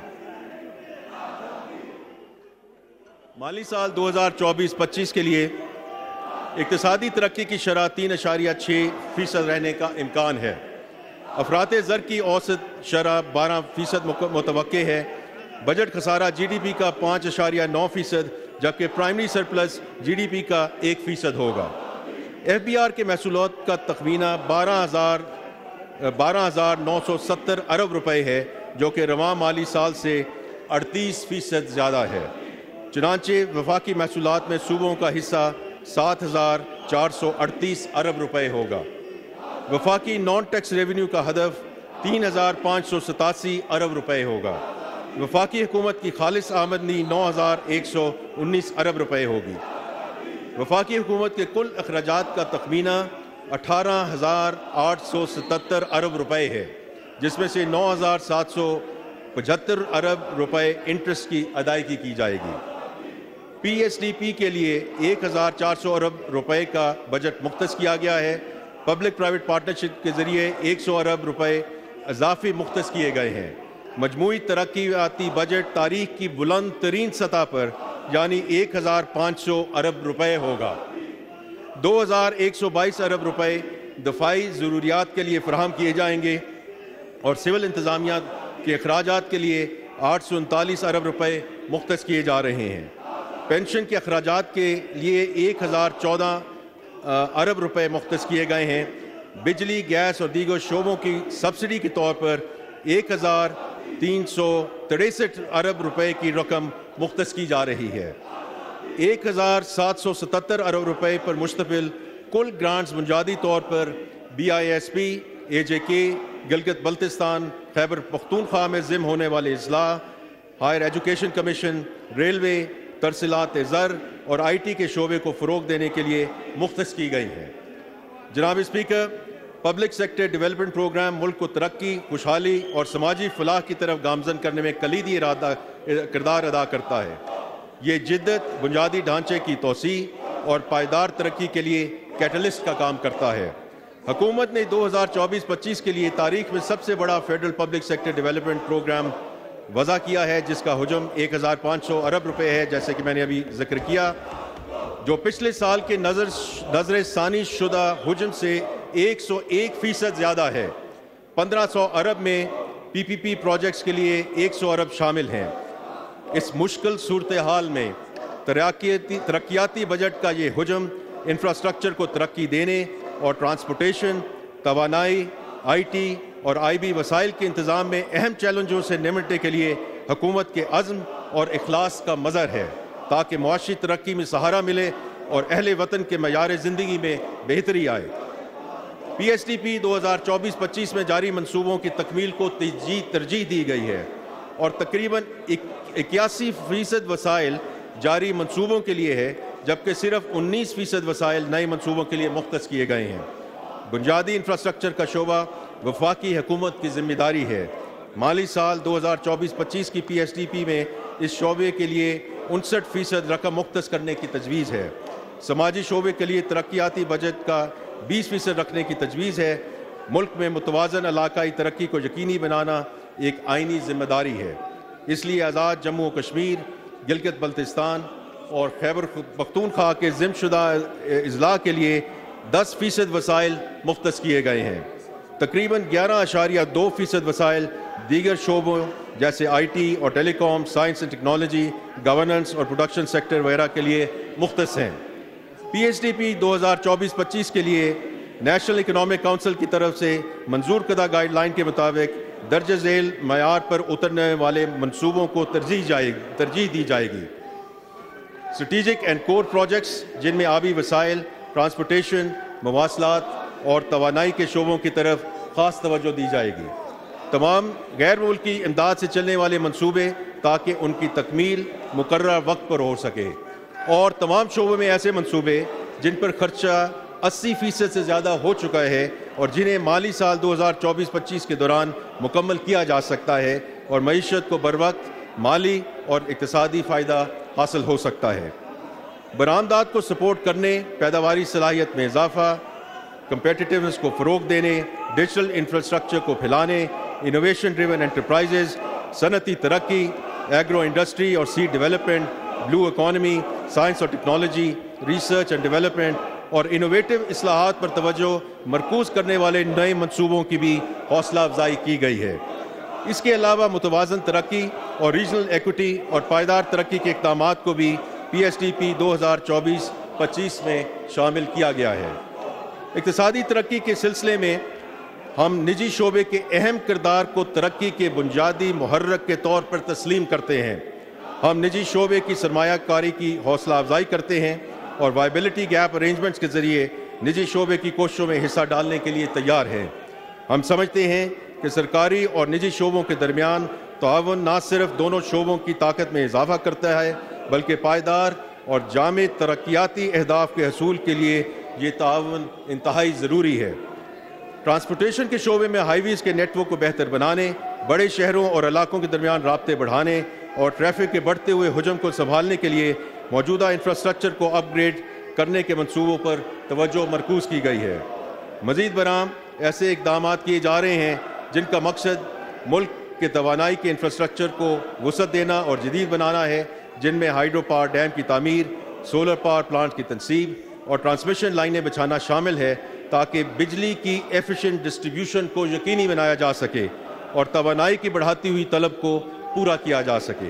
مالی سال دو ہزار چوبیس پچیس کے لیے اقتصادی ترقی کی شرح تین اشاریہ چھ فیصد رہنے کا امکان ہے۔ افراط زر کی اوسط شرح بارہ فیصد متوقع ہے۔ بجٹ خسارہ جی ڈی پی کا پانچ اشاریہ نو فیصد جبکہ primary surplus G D P کا ایک فیصد ہوگا۔ ایف بی آر کے محصولات کا تخمینہ بارہ ہزار بارہ ہزار نو سو ستر ارب روپے ہے، جو کہ رواں مالی سال سے اڑتیس فیصد زیادہ ہے۔ چنانچہ وفاقی محصولات میں صوبوں کا حصہ سات ہزار چار سو اڑتیس ارب روپے ہوگا۔ وفاقی نان ٹیکس ریونیو کا ہدف تین ہزار پانچ سو ستاسی ارب روپے ہوگا۔ وفاقی حکومت کی خالص آمدنی نو ہزار ایک سو انیس ارب روپے ہوگی۔ وفاقی حکومت کے کل اخراجات کا تخمینہ اٹھارہ ہزار آٹھ سو ستتر ارب روپے ہے، جس میں سے نو ہزار سات سو پچہتر ارب روپے انٹرسٹ کی ادائیگی کی جائے گی۔ پی ایس ڈی پی کے لیے ایک ہزار چار سو ارب روپے کا بجٹ مختص کیا گیا ہے۔ پبلک پرائیویٹ پارٹنرشپ کے ذریعے ایک سو ارب روپے اضافی مختص کیے گئے ہیں۔ مجموعی ترقیاتی بجٹ تاریخ کی بلند ترین سطح پر یعنی ایک ہزار پانچ سو ارب روپے ہوگا۔ دو ہزار ایک سو بائیس ارب روپے دفاعی ضروریات کے لیے فراہم کیے جائیں گے اور سول انتظامیہ کے اخراجات کے لیے آٹھ سو انتالیس ارب روپے مختص کیے جا رہے ہیں۔ پینشن کے اخراجات کے لیے ایک ہزار چودہ ارب روپے مختص کیے گئے ہیں۔ بجلی، گیس اور دیگر شعبوں کی سبسڈی کے طور پر ایک ہزار تین سو تریسٹھ ارب روپے کی رقم مختص کی جا رہی ہے۔ ایک ہزار سات سو ستتر ارب روپے پر مشتمل कुल ग्रांट्स बुनियादी तौर पर B I S P, A J K, Gilgit Baltistan, Khyber Pakhtunkhwa में ज़िम होने वाले अजला, हायर एजुकेशन कमीशन, रेलवे, तरसीलात ज़र और आई टी के शोबे को फ़रोग देने के लिए मुख्तस की गई हैं। जनाब speaker, public sector development programme मुल्क को तरक्की, खुशहाली और समाजी फलाह की तरफ गामजन करने में कलीदी इरादा किरदार अदा करता है। ये जिद्दत बुनियादी ढांचे की तोसी और पायदार तरक्की के लिए कैटलिस्ट का काम करता है। हुकूमत ने दो हज़ार चौबीस पच्चीस के लिए तारीख में सबसे बड़ा federal public sector development programme वज़ा किया है, जिसका हुजम एक हज़ार पाँच सौ अरब रुपए है, जैसे कि मैंने अभी जिक्र किया, जो पिछले साल के नजर नजर सानी शुदा हुजम से एक सौ एक फीसद ज़्यादा है। पंद्रह सौ अरब में पी पी पी प्रोजेक्ट्स के लिए एक सौ अरब शामिल हैं। इस मुश्किल सूरत हाल में तरक्याती तरक्याती बजट का ये हुजम इंफ्रास्ट्रक्चर को तरक्की देने और ट्रांसपोर्टेशन, तवानाई, आई टी और आई बी वसाइल के इंतज़ाम में अहम चैलेंजों से निमटने के लिए हुकूमत के अज़्म और इखलास का मज़हर है, ताकि मुआशी तरक्की में सहारा मिले और अहले वतन के मयार ज़िंदगी में बेहतरी आए। पी एस टी पी दो हज़ार चौबीस पच्चीस में जारी मनसूबों की तकमील को तरजीह दी गई है और तकरीबन इक्यासी फ़ीसद वसाइल जारी मनसूबों के लिए है, जबकि सिर्फ उन्नीस फ़ीसद वसाइल नए मनसूबों के लिए मुख्तस किए गए हैं। बुनियादी इंफ्रास्ट्रक्चर का शोबा वफाकी हुकूमत की जिम्मेदारी है। माली साल दो हज़ार चौबीस पच्चीस की पी एस टी पी में इस शोबे के लिए उनसठ फ़ीसद रकम मुख्तस करने की तजवीज़ है। समाजी शोबे के लिए तरक्याती बजट का बीस फ़ीसद रखने की तजवीज़ है। मुल्क में मुतवाज़न इलाकाई तरक्की को यकीनी बनाना एक आइनी जिम्मेदारी है। इसलिए आज़ाद जम्मू कश्मीर, गिलगित बल्तिस्तान और खैबर पख्तूनख्वा के ज़िम्मेशुदा अजला के लिए दस फ़ीसद वसाइल मुख्तस किए गए हैं। तकरीबन ग्यारह अशारिया दो फ़ीसद वसाइल दीगर शोबों जैसे आई टी और telecom, science and technology, governance और प्रोडक्शन सेक्टर वगैरह के लिए मुख्तस हैं। पी एस टी पी दो हज़ार चौबीस पच्चीस के लिए नेशनल इकनॉमिक काउंसिल की तरफ से मंजूर करदा गाइडलाइन के मुताबिक दर्ज झेल मयार पर उतरने वाले मनसूबों को तरजीह जाएगी तरजीह दी जाएगी। स्ट्रेटेजिक एंड कोर प्रोजेक्ट्स जिनमें आबी वसाइल, ट्रांसपोर्टेशन, मवासलात और तवानाई के शोबों की तरफ ख़ास तवज्जो दी जाएगी। तमाम गैर मुल्की इमदाद से चलने वाले मनसूबे ताकि उनकी तकमील मुकर्रर वक्त पर हो सके, और तमाम शोबों में ऐसे मनसूबे जिन पर खर्चा अस्सी फ़ीसद से ज़्यादा हो चुका है और जिन्हें माली साल दो हज़ार चौबीस पच्चीस के दौरान मुकम्मल किया जा सकता है और मईशत को बरवक्त माली और इक़्तिसादी फ़ायदा हासिल हो सकता है। बरामदात को सपोर्ट करने, पैदावारी सलाहियत में इजाफ़ा, कम्पेटिटिवनेस को फ़रोग़ देने, डिजिटल इंफ्रास्ट्रक्चर को फैलाने, इनोवेशन ड्रिवन एंटरप्राइजेज़, सनती तरक्की, एग्रो इंडस्ट्री और seed development, blue economy, science और टेक्नोलॉजी, रिसर्च एंड डेवलपमेंट और इनोवेटिव इस्लाहात पर तवज्जो मरकूज़ करने वाले नए मनसूबों की भी हौसला अफजाई की गई है। इसके अलावा मुतवाज़न तरक्की और रीजनल एक्विटी और पायदार तरक्की के इक़दामात को भी पी एस टी पी दो हज़ार चौबीस पच्चीस में शामिल किया गया है। इक़्तिसादी तरक्की के सिलसिले में हम निजी शोबे के अहम किरदार को तरक्की के बुनियादी मुहर्रक के तौर पर तस्लीम करते हैं। हम निजी शोबे की सरमायाकारी की हौसला अफजाई करते हैं और वायबिलिटी गैप अरेंजमेंट्स के ज़रिए निजी शोबे की कोशिशों में हिस्सा डालने के लिए तैयार हैं। हम समझते हैं कि सरकारी और निजी शोबों के दरमियान ताउन न सिर्फ दोनों शोबों की ताकत में इजाफा करता है, बल्कि पायदार और जामे तरक्याती अहदाफ के हसूल के लिए ये ताउन इंतहाई ज़रूरी है। ट्रांसपोर्टेशन के शोबे में हाईवेज़ के नेटवर्क को बेहतर बनाने, बड़े शहरों और इलाकों के दरमियान राब्ते बढ़ाने और ट्रैफिक के बढ़ते हुए हुजम को संभालने के लिए मौजूदा इंफ्रास्ट्रक्चर को अपग्रेड करने के मंसूबों पर तवज्जो मरकूज़ की गई है। मज़ीद बराम ऐसे इक़दाम किए जा रहे हैं जिनका मकसद मुल्क के तवानाई के इंफ्रास्ट्रक्चर को वसअत देना और जदीद बनाना है, जिनमें हाइड्रो पावर डैम की तामीर, सोलर पावर प्लांट की तनसीब और ट्रांसमिशन लाइनें बिछाना शामिल है, ताकि बिजली की एफिशिएंट डिस्ट्रीब्यूशन को यकीनी बनाया जा सके और तवानाई की बढ़ाती हुई तलब को पूरा किया जा सके।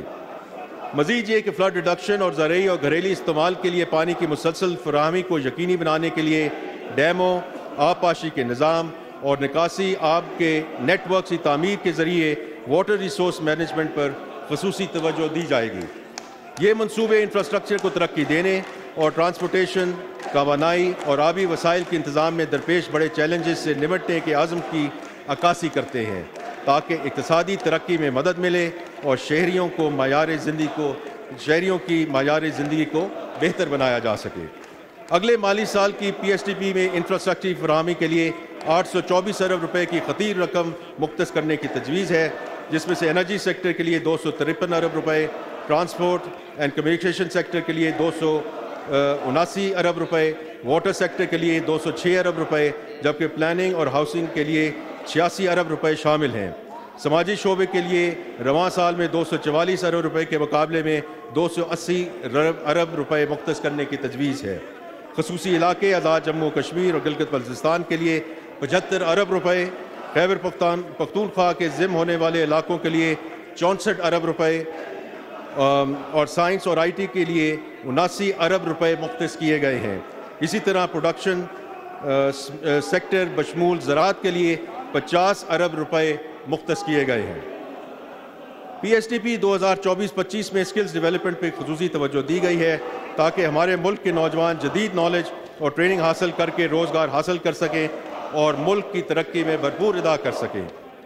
मज़ीद ये कि फ़्लड रिडक्शन और ज़रूरी और घरेलू इस्तेमाल के लिए पानी की मुसलसल फराहमी को यकीनी बनाने के लिए डैमों, आबपाशी के निज़ाम और निकासी आब के नेटवर्क की तामीर के ज़रिए वाटर रिसोर्स मैनेजमेंट पर ख़ुसूसी तवज्जो दी जाएगी। ये मनसूबे इंफ्रास्ट्रक्चर को तरक्की देने اور ٹرانسپورٹیشن، توانائی اور آبی وسائل کے انتظام میں درپیش بڑے چیلنجز سے نمٹنے کے عزم کی عکاسی کرتے ہیں تاکہ اقتصادی ترقی میں مدد ملے اور شہریوں کو معیار زندگی کو شہریوں کی معیار زندگی کو بہتر بنایا جا سکے۔ اگلے مالی سال کی پی ایس ٹی پی میں انفراسٹرکچر فراہمی کے لیے آٹھ سو چوبیس ارب روپے کی خطیر رقم مختص کرنے کی تجویز ہے، جس میں سے انرجی سیکٹر کے لیے دو سو ترپن ارب روپے، ٹرانسپورٹ اینڈ کمیونیکیشن سیکٹر کے لیے دو سو اناسی ارب روپے، واٹر سیکٹر کے لیے دو سو چھ ارب روپے، جبکہ پلاننگ اور ہاؤسنگ کے لیے چھیاسی ارب روپے شامل ہیں۔ سماجی شعبے کے لیے رواں سال میں دو سو چوالیس ارب روپے کے مقابلے میں دو سو اسی ارب روپے مختص کرنے کی تجویز ہے۔ خصوصی علاقے آزاد جموں کشمیر اور گلگت بلتستان کے لیے پچہتر ارب روپے، خیبر پختونخوا کے ضم ہونے والے علاقوں کے لیے چونسٹھ ارب روپے اور سائنس اور آئی ٹی کے لیے اناسی ارب روپے مختص کیے گئے ہیں۔ اسی طرح پروڈکشن سیکٹر بشمول زراعت کے لیے پچاس ارب روپے مختص کیے گئے ہیں۔ پی ایس ٹی پی دو ہزار چوبیس پچیس میں اسکلز ڈیولپمنٹ پہ خصوصی توجہ دی گئی ہے تاکہ ہمارے ملک کے نوجوان جدید نالج اور ٹریننگ حاصل کر کے روزگار حاصل کر سکیں اور ملک کی ترقی میں بھرپور ادا کر سکیں۔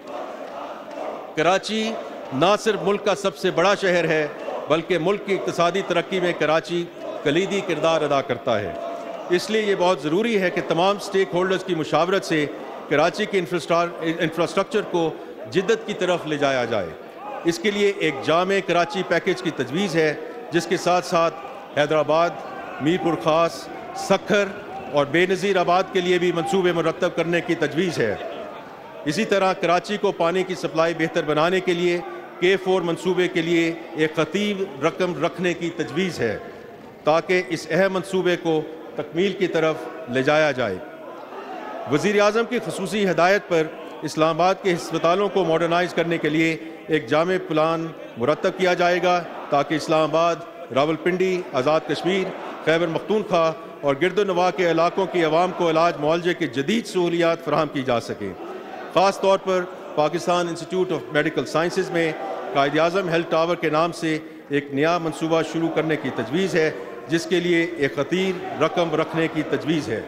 کراچی نہ صرف ملک کا سب سے بڑا شہر ہے بلکہ ملک کی اقتصادی ترقی میں کراچی کلیدی کردار ادا کرتا ہے۔ اس لیے یہ بہت ضروری ہے کہ تمام سٹیک ہولڈرز کی مشاورت سے کراچی کے انفراسٹرکچر کو جدت کی طرف لے جایا جائے۔ اس کے لیے ایک جامع کراچی پیکیج کی تجویز ہے جس کے ساتھ ساتھ حیدرآباد، میرپور خاص، سکھر اور بے نظیر آباد کے لیے بھی منصوبے مرتب کرنے کی تجویز ہے۔ اسی طرح کراچی کو پانی کی سپلائی بہتر بنانے کے لیے کے فور منصوبے کے لیے ایک خطیر رقم رکھنے کی تجویز ہے تاکہ اس اہم منصوبے کو تکمیل کی طرف لے جایا جائے۔ وزیر اعظم کی خصوصی ہدایت پر اسلام آباد کے ہسپتالوں کو ماڈرنائز کرنے کے لیے ایک جامع پلان مرتب کیا جائے گا تاکہ اسلام آباد، راولپنڈی، آزاد کشمیر، خیبر پختونخوا اور گرد و نواح کے علاقوں کی عوام کو علاج معالجے کی جدید سہولیات فراہم کی جا سکیں۔ خاص طور پر Pakistan institute of medical sciences میں قائد اعظم ہیلتھ ٹاور کے نام سے ایک نیا منصوبہ شروع کرنے کی تجویز ہے جس کے لیے ایک خطیر رقم رکھنے کی تجویز ہے۔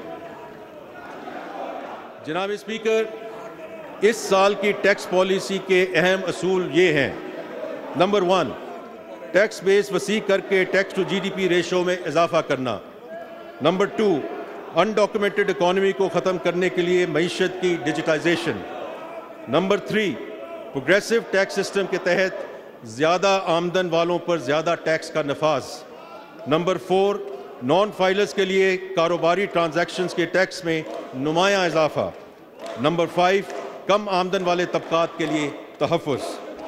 جناب اسپیکر، اس سال کی ٹیکس پالیسی کے اہم اصول یہ ہیں: نمبر ون، ٹیکس بیس وسیع کر کے tax to G D P ratio میں اضافہ کرنا۔ نمبر ٹو، انڈاکومنٹڈ اکانومی کو ختم کرنے کے لیے معیشت کی digitisation. Number three, progressive tax system کے تحت زیادہ آمدن والوں پر زیادہ ٹیکس کا نفاذ۔ نمبر فور، نان فائلرز کے لیے کاروباری ٹرانزیکشنز کے ٹیکس میں نمایاں اضافہ۔ نمبر فائیو، کم آمدن والے طبقات کے لیے تحفظ۔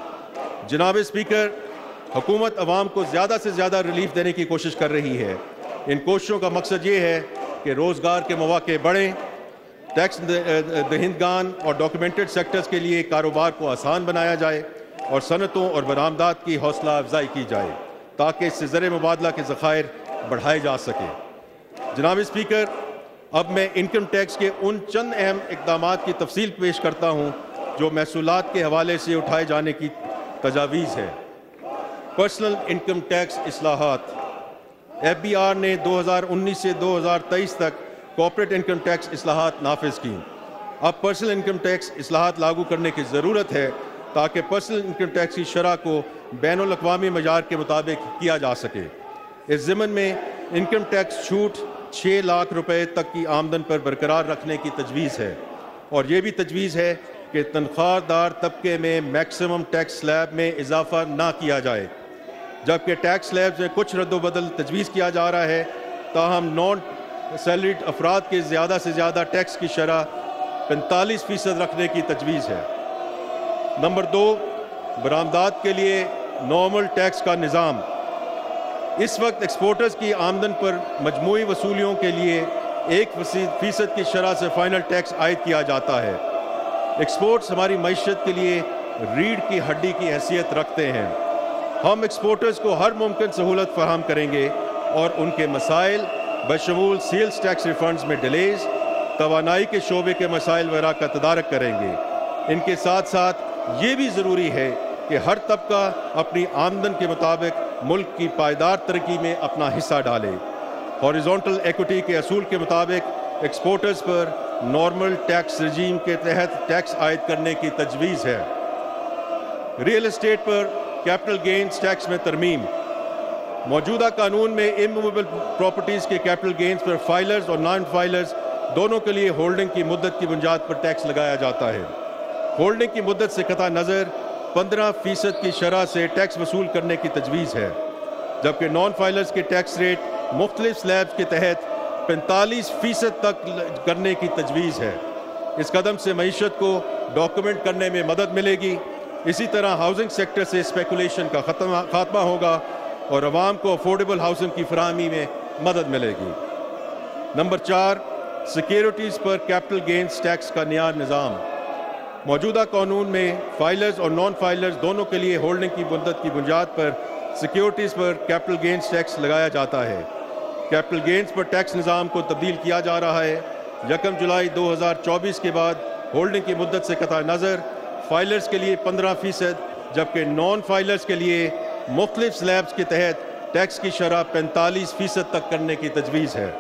جناب اسپیکر، حکومت عوام کو زیادہ سے زیادہ ریلیف دینے کی کوشش کر رہی ہے۔ ان کوششوں کا مقصد یہ ہے کہ روزگار کے مواقع بڑھیں، ٹیکس دہندگان اور ڈاکیومنٹڈ سیکٹرز کے لیے کاروبار کو آسان بنایا جائے اور صنعتوں اور برآمدات کی حوصلہ افزائی کی جائے تاکہ اس سے زر مبادلہ کے ذخائر بڑھائے جا سکیں۔ جناب اسپیکر، اب میں انکم ٹیکس کے ان چند اہم اقدامات کی تفصیل پیش کرتا ہوں جو محصولات کے حوالے سے اٹھائے جانے کی تجاویز ہے۔ پرسنل انکم ٹیکس اصلاحات۔ ایف بی آر نے دو ہزار انیس سے دو ہزار تیئیس تک کارپوریٹ انکم ٹیکس اصلاحات نافذ کی۔ اب پرسنل انکم ٹیکس اصلاحات لاگو کرنے کی ضرورت ہے تاکہ پرسنل انکم ٹیکس کی شرح کو بین الاقوامی معیار کے مطابق کیا جا سکے۔ اس ضمن میں انکم ٹیکس چھوٹ چھ لاکھ روپے تک کی آمدن پر برقرار رکھنے کی تجویز ہے اور یہ بھی تجویز ہے کہ تنخواہ دار طبقے میں میکسیمم ٹیکس سلیب میں اضافہ نہ کیا جائے، جبکہ ٹیکس سلیبز میں کچھ رد و بدل تجویز کیا جا رہا ہے، تاہم نان سیلریڈ افراد کے زیادہ سے زیادہ ٹیکس کی شرح پینتالیس فیصد رکھنے کی تجویز ہے۔ نمبر دو، برآمدات کے لیے نارمل ٹیکس کا نظام۔ اس وقت ایکسپورٹرز کی آمدن پر مجموعی وصولیوں کے لیے ایک فیصد کی شرح سے فائنل ٹیکس عائد کیا جاتا ہے۔ ایکسپورٹس ہماری معیشت کے لیے ریڑھ کی ہڈی کی حیثیت رکھتے ہیں۔ ہم ایکسپورٹرز کو ہر ممکن سہولت فراہم کریں گے اور ان کے مسائل بشمول سیلز ٹیکس ریفنڈز میں ڈیلیز، توانائی کے شعبے کے مسائل وغیرہ کا تدارک کریں گے۔ ان کے ساتھ ساتھ یہ بھی ضروری ہے کہ ہر طبقہ اپنی آمدن کے مطابق ملک کی پائیدار ترقی میں اپنا حصہ ڈالے۔ हॉरिजॉन्टल इक्विटी के असूल के मुताबिक एक्सपोर्टर्स पर नॉर्मल टैक्स रजीम के तहत टैक्स आयद करने की तजवीज़ है। रियल एस्टेट पर कैपिटल गेन्स टैक्स में तरमीम। मौजूदा कानून में इमूवेबल प्रॉपर्टीज़ के कैपिटल गेन्स पर फाइलर्स और नॉन फाइलर्स दोनों के लिए होल्डिंग की मुद्दत की बुनियाद पर टैक्स लगाया जाता है। होल्डिंग की मुद्दत से कता नज़र पंद्रह फीसद की शरह से टैक्स वसूल करने की तजवीज़ है, जबकि नॉन फाइलर्स के टैक्स रेट मुख्तलिफ स्लैब्स के तहत पैंतालीस फीसद तक करने की तजवीज़ है। इस कदम से मईशत को डॉक्यूमेंट करने में मदद मिलेगी। इसी तरह हाउसिंग सेक्टर से स्पेकुलेशन का खात्मा होगा और अवाम को अफोर्डेबल हाउसिंग की फराहमी में मदद मिलेगी। नंबर चार, सिक्योरिटीज़ पर कैपिटल गेन्स टैक्स का नया निज़ाम। मौजूदा कानून में फाइलर्स और नॉन फाइलर्स दोनों के लिए होल्डिंग की मुद्दत की बुनियाद पर सिक्योरिटीज़ पर कैपिटल गेन्स टैक्स लगाया जाता है। कैपिटल गेन्स पर टैक्स निज़ाम को तब्दील किया जा रहा है। यकम जुलाई दो हज़ार चौबीस के बाद होल्डिंग की मुद्दत से कता नज़र फाइलर्स के लिए पंद्रह फीसद जबकि नॉन फाइलर्स के लिए मुख्तलिफ स्लैब्स के तहत टैक्स की शरह पैंतालीस फीसद तक करने की तजवीज़ है।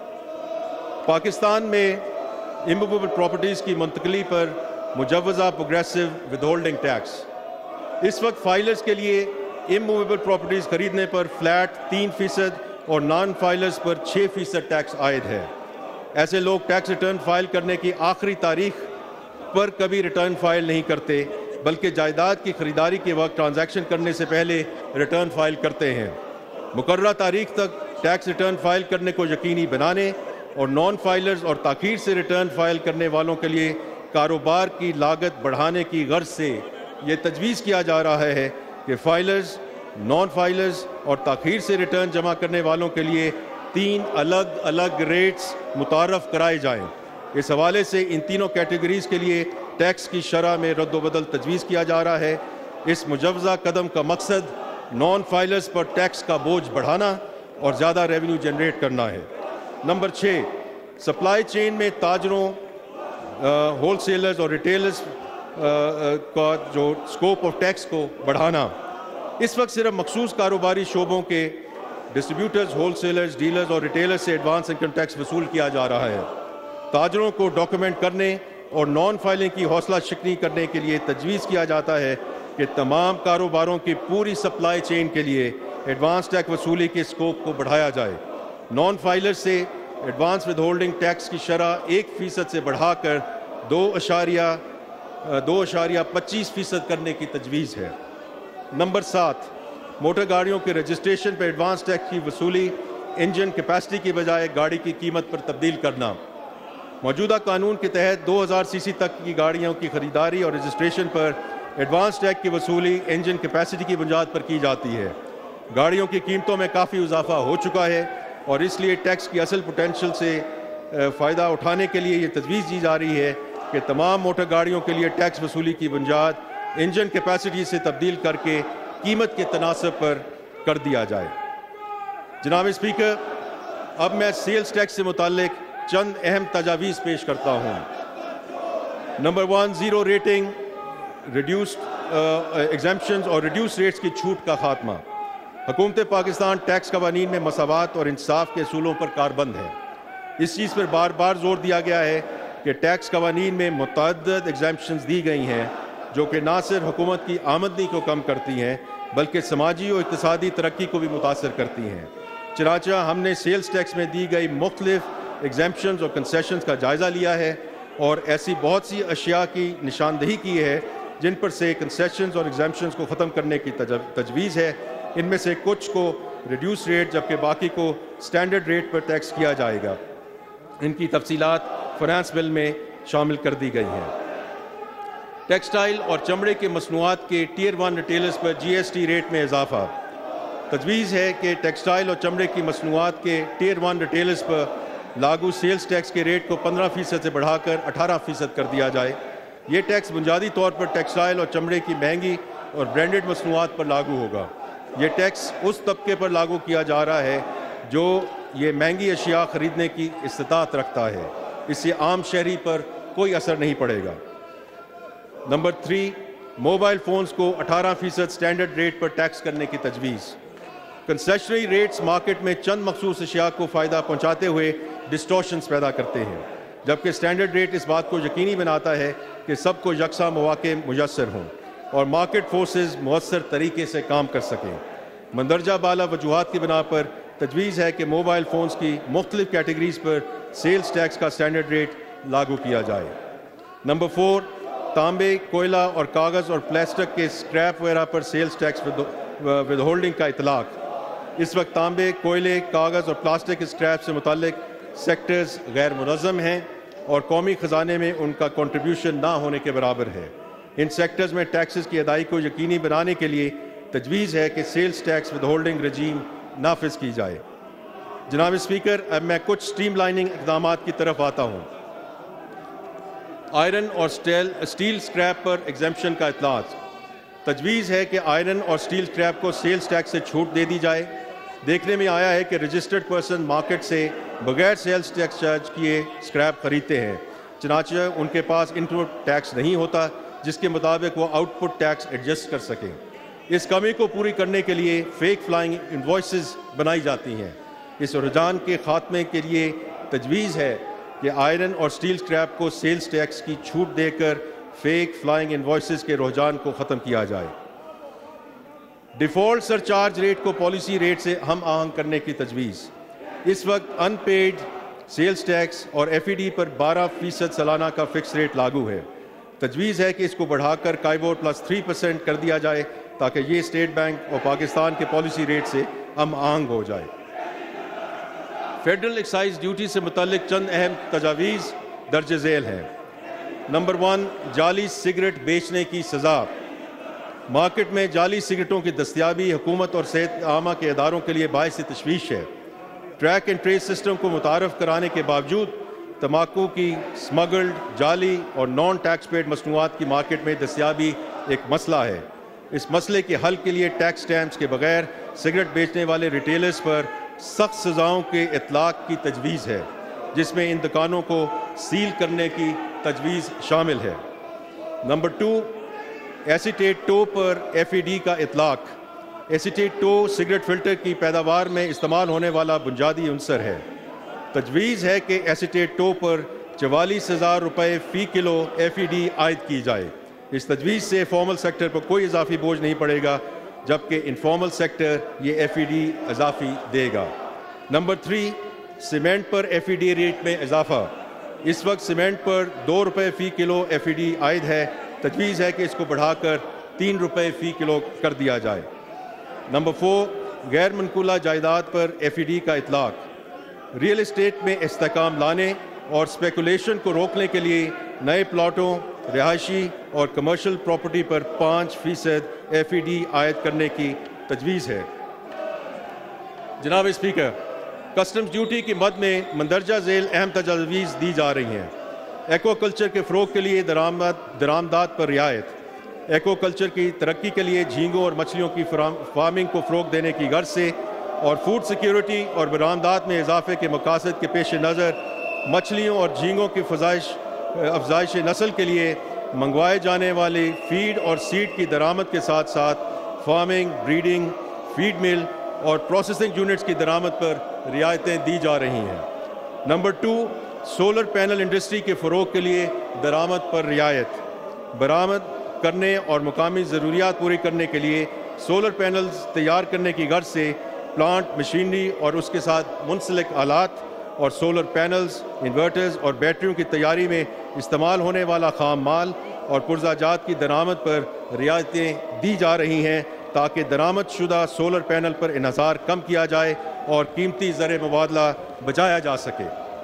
पाकिस्तान में इमूवेबल प्रॉपर्टीज़ की मुंतकली पर मुजव्वज़ा प्रोग्रेसिव विदहोल्डिंग टैक्स। इस वक्त फाइलर्स के लिए इमूवेबल प्रॉपर्टीज़ खरीदने पर फ्लैट तीन फीसद और नॉन फाइलर्स पर छः फीसद टैक्स आयद है। ऐसे लोग टैक्स रिटर्न फाइल करने की आखिरी तारीख पर कभी रिटर्न फाइल नहीं करते, बल्कि जायदाद की खरीदारी के वक्त ट्रांजैक्शन करने से पहले रिटर्न फाइल करते हैं। मुकर्ररा तारीख तक टैक्स रिटर्न फाइल करने को यकीनी बनाने और नॉन फाइलर्स और ताख़ीर से रिटर्न फाइल करने वालों के लिए कारोबार की लागत बढ़ाने की गर्ज से ये तजवीज़ किया जा रहा है कि फाइलर्स, नॉन फाइलर्स और ताख़ीर से रिटर्न जमा करने वालों के लिए तीन अलग अलग रेट्स मुतारफ़ कराए जाएँ। इस हवाले से इन तीनों कैटेगरीज़ के लिए टैक्स की शरह में रद्द-ओ-बदल तजवीज़ किया जा रहा है। इस मुजव्वज़ा कदम का मकसद नॉन फाइलर्स पर टैक्स का बोझ बढ़ाना और ज़्यादा रेवेन्यू जनरेट करना है। नंबर छः, सप्लाई चेन में ताजरों, होल सेलर्स और रिटेलर्स का जो स्कोप ऑफ टैक्स को बढ़ाना। इस वक्त सिर्फ मखसूस कारोबारी शोबों के डिस्ट्रीब्यूटर्स, होल सेलर्स, डीलर्स और रिटेलर्स से एडवांस इनकम टैक्स वसूल किया जा रहा है। ताजरों को डॉक्यूमेंट करने और नॉन फाइलिंग की हौसला शिकनी करने के लिए तजवीज़ किया जाता है कि तमाम कारोबारों की पूरी सप्लाई चेन के लिए एडवांस टैक्स वसूली के स्कोप को बढ़ाया जाए। नॉन फाइलर्स से एडवांस विद होल्डिंग टैक्स की शरह एक फ़ीसद से बढ़ाकर दो अशारिया दो अशारिया पच्चीस फ़ीसद करने की तजवीज़ है। नंबर सात, मोटर गाड़ियों के रजिस्ट्रेशन पर एडवांस टैक्स की वसूली इंजन कैपेसिटी की बजाय गाड़ी की कीमत पर तब्दील करना। मौजूदा कानून के तहत दो हज़ार सीसी तक की गाड़ियों की खरीदारी और रजिस्ट्रेशन पर एडवांस टैक्स की वसूली इंजन कैपेसिटी की बुनियाद पर की जाती है। गाड़ियों की कीमतों में काफ़ी इजाफा हो चुका है और इसलिए टैक्स की असल पोटेंशियल से फ़ायदा उठाने के लिए ये तजवीज़ दी जा रही है कि तमाम मोटर गाड़ियों के लिए टैक्स वसूली की बुनियाद इंजन कैपेसिटी से तब्दील करके कीमत के तनासब पर कर दिया जाए। जनाब स्पीकर, अब मैं सेल्स टैक्स से मुताल्लिक चंद अहम तजावीज़ पेश करता हूँ। Number one, zero rating, reduced exemptions और रिड्यूस रेट्स की छूट का खात्मा। हुकूमत पाकिस्तान टैक्स कवानीन में मसावात और इंसाफ के असूलों पर कारबंद है। इस चीज़ पर बार बार जोर दिया गया है कि टैक्स कवानीन में मुतअद्दिद एग्जम्पशंस दी गई हैं जो कि ना सिर्फ हुकूमत की आमदनी को कम करती हैं बल्कि समाजी और इक़्तिसादी तरक्की को भी मुतासर करती हैं। चनाचा हमने सेल्स टैक्स में दी गई मुख्तलिफ एग्जम्पशंस और कंसेशंस का जायज़ा लिया है और ऐसी बहुत सी अशिया की निशानदही की है जिन पर से कंसेशंस और एग्जम्पशंस को ख़त्म करने की तजवीज़ है। इनमें से कुछ को रिड्यूस रेट जबकि बाकी को स्टैंडर्ड रेट पर टैक्स किया जाएगा। इनकी तफसीलात फाइनेंस बिल में शामिल कर दी गई हैं। टेक्सटाइल और चमड़े के मसनूआत के टीयर वन रिटेलर्स पर जी एस टी रेट में इजाफा। तजवीज़ है कि टेक्सटाइल और चमड़े की मसनूआत के टीयर वन रिटेलर्स पर लागू सेल्स टैक्स के रेट को पंद्रह फ़ीसद से बढ़ाकर अठारह फ़ीसद कर दिया जाए। ये टैक्स बुनियादी तौर पर टेक्सटाइल और चमड़े की महंगी और ब्रांडेड मसनूआत पर लागू होगा। ये टैक्स उस तबके पर लागू किया जा रहा है जो ये महंगी अशिया ख़रीदने की इस्तात रखता है। इससे आम शहरी पर कोई असर नहीं पड़ेगा। नंबर थ्री, मोबाइल फ़ोन्स को अठारह फ़ीसद स्टैंडर्ड रेट पर टैक्स करने की तजवीज़। کنسیشنری ریٹس مارکیٹ میں چند مخصوص اشیاء کو فائدہ پہنچاتے ہوئے ڈسٹورشنز پیدا کرتے ہیں، جبکہ اسٹینڈرڈ ریٹ اس بات کو یقینی بناتا ہے کہ سب کو یکساں مواقع میسر ہوں اور مارکیٹ فورسز مؤثر طریقے سے کام کر سکیں۔ مندرجہ بالا وجوہات کی بنا پر تجویز ہے کہ موبائل فونز کی مختلف کیٹیگریز پر سیلز ٹیکس کا اسٹینڈرڈ ریٹ لاگو کیا جائے۔ نمبر فور، تانبے، کوئلہ اور کاغذ اور پلاسٹک کے اسکریپ وغیرہ پر سیلز ٹیکس ود ہولڈنگ کا اطلاق۔ اس وقت تانبے، کوئلے، کاغذ اور پلاسٹک اسکریپ سے متعلق سیکٹرز غیر منظم ہیں اور قومی خزانے میں ان کا کنٹریبیوشن نہ ہونے کے برابر ہے۔ ان سیکٹرز میں ٹیکسز کی ادائیگی کو یقینی بنانے کے لیے تجویز ہے کہ sales tax withholding regime نافذ کی جائے۔ جناب اسپیکر، اب میں کچھ اسٹریم لائننگ اقدامات کی طرف آتا ہوں۔ آئرن اور اسٹیل اسکریپ پر ایگزمپشن کا اطلاق۔ تجویز ہے کہ آئرن اور اسٹیل اسکریپ کو سیلز ٹیکس سے چھوٹ دے دی جائے۔ دیکھنے میں آیا ہے کہ رجسٹرڈ پرسن مارکیٹ سے بغیر سیلز ٹیکس چارج کیے اسکریپ خریدتے ہیں، چنانچہ ان کے پاس ان پٹ ٹیکس نہیں ہوتا جس کے مطابق وہ آؤٹ پٹ ٹیکس ایڈجسٹ کر سکیں۔ اس کمی کو پوری کرنے کے لیے فیک فلائنگ انوائسز بنائی جاتی ہیں۔ اس رجحان کے خاتمے کے لیے تجویز ہے کہ آئرن اور اسٹیل اسکریپ کو سیلز ٹیکس کی چھوٹ دے کر فیک فلائنگ انوائسز کے رجحان کو ختم کیا جائے۔ ڈیفالٹ سرچارج ریٹ کو پالیسی ریٹ سے ہم آہنگ کرنے کی تجویز۔ اس وقت ان پیڈ سیلز ٹیکس اور ایف ای ڈی پر بارہ فیصد سالانہ کا فکس ریٹ لاگو ہے۔ تجویز ہے کہ اس کو بڑھا کر کائبور پلس تھری پرسینٹ کر دیا جائے تاکہ یہ اسٹیٹ بینک اور پاکستان کے پالیسی ریٹ سے ہم آہنگ ہو جائے۔ فیڈرل ایکسائز ڈیوٹی سے متعلق چند اہم تجاویز درج ذیل ہیں۔ نمبر ون، جعلی سگریٹ بیچنے کی سزا۔ مارکیٹ میں جعلی سگریٹوں کی دستیابی حکومت اور صحت عامہ کے اداروں کے لیے باعث تشویش ہے۔ ٹریک اینڈ ٹریس سسٹم کو متعارف کرانے کے باوجود تمباکو کی سمگلڈ، جعلی اور نان ٹیکس پیڈ مصنوعات کی مارکیٹ میں دستیابی ایک مسئلہ ہے۔ اس مسئلے کے حل کے لیے ٹیکس اسٹیمپس کے بغیر سگریٹ بیچنے والے ریٹیلرز پر سخت سزاؤں کے اطلاق کی تجویز ہے، جس میں ان دکانوں کو سیل کرنے کی تجویز شامل ہے۔ نمبر ٹو، ایسیٹیٹ ٹو پر ایف ای ڈی کا اطلاق۔ ایسیٹیٹ ٹو سگریٹ فلٹر کی پیداوار میں استعمال ہونے والا بنیادی عنصر ہے۔ تجویز ہے کہ ایسیٹیٹ ٹو پر چوالیس ہزار روپے فی کلو ایف ای ڈی عائد کی جائے۔ اس تجویز سے فارمل سیکٹر پر کوئی اضافی بوجھ نہیں پڑے گا، جبکہ انفارمل سیکٹر یہ ایف ای ڈی اضافی دے گا۔ نمبر تھری، سیمنٹ پر ایف ای ڈی ریٹ میں اضافہ۔ اس وقت سیمنٹ پر دو روپے فی کلو ایف ای ڈی عائد ہے۔ تجویز ہے کہ اس کو بڑھا کر تین روپے فی کلو کر دیا جائے۔ نمبر فور، غیر منقولہ جائیداد پر ایف ای ڈی کا اطلاق۔ ریئل اسٹیٹ میں استحکام لانے اور اسپیکولیشن کو روکنے کے لیے نئے پلاٹوں، رہائشی اور کمرشل پراپرٹی پر پانچ فیصد ایف ای ڈی عائد کرنے کی تجویز ہے۔ جناب اسپیکر، کسٹمز ڈیوٹی کی مد میں مندرجہ ذیل اہم تجاویز دی جا رہی ہیں۔ ایکوا کلچر کے فروغ کے لیے درآمد درآمدات پر رعایت۔ ایکوا کلچر کی ترقی کے لیے جھینگوں اور مچھلیوں کی فارمنگ کو فروغ دینے کی غرض سے اور فوڈ سیکیورٹی اور برآمدات میں اضافے کے مقاصد کے پیش نظر مچھلیوں اور جھینگوں کی فزائش افزائش نسل کے لیے منگوائے جانے والی فیڈ اور سیڈ کی درآمد کے ساتھ ساتھ فارمنگ، بریڈنگ، فیڈ مل اور پروسیسنگ یونٹس کی درآمد پر رعایتیں دی جا رہی ہیں۔ Number two, solar panel industry کے فروغ کے لیے درآمد پر رعایت۔ برآمد کرنے اور مقامی ضروریات پوری کرنے کے لیے سولر پینلز تیار کرنے کی غرض سے پلانٹ مشینری اور اس کے ساتھ منسلک آلات اور سولر پینلز، انورٹرز اور بیٹریوں کی تیاری میں استعمال ہونے والا خام مال اور پرزہ جات کی درآمد پر رعایتیں دی جا رہی ہیں تاکہ درآمد شدہ سولر پینل پر انحصار کم کیا جائے اور قیمتی زر مبادلہ بچایا جا سکے۔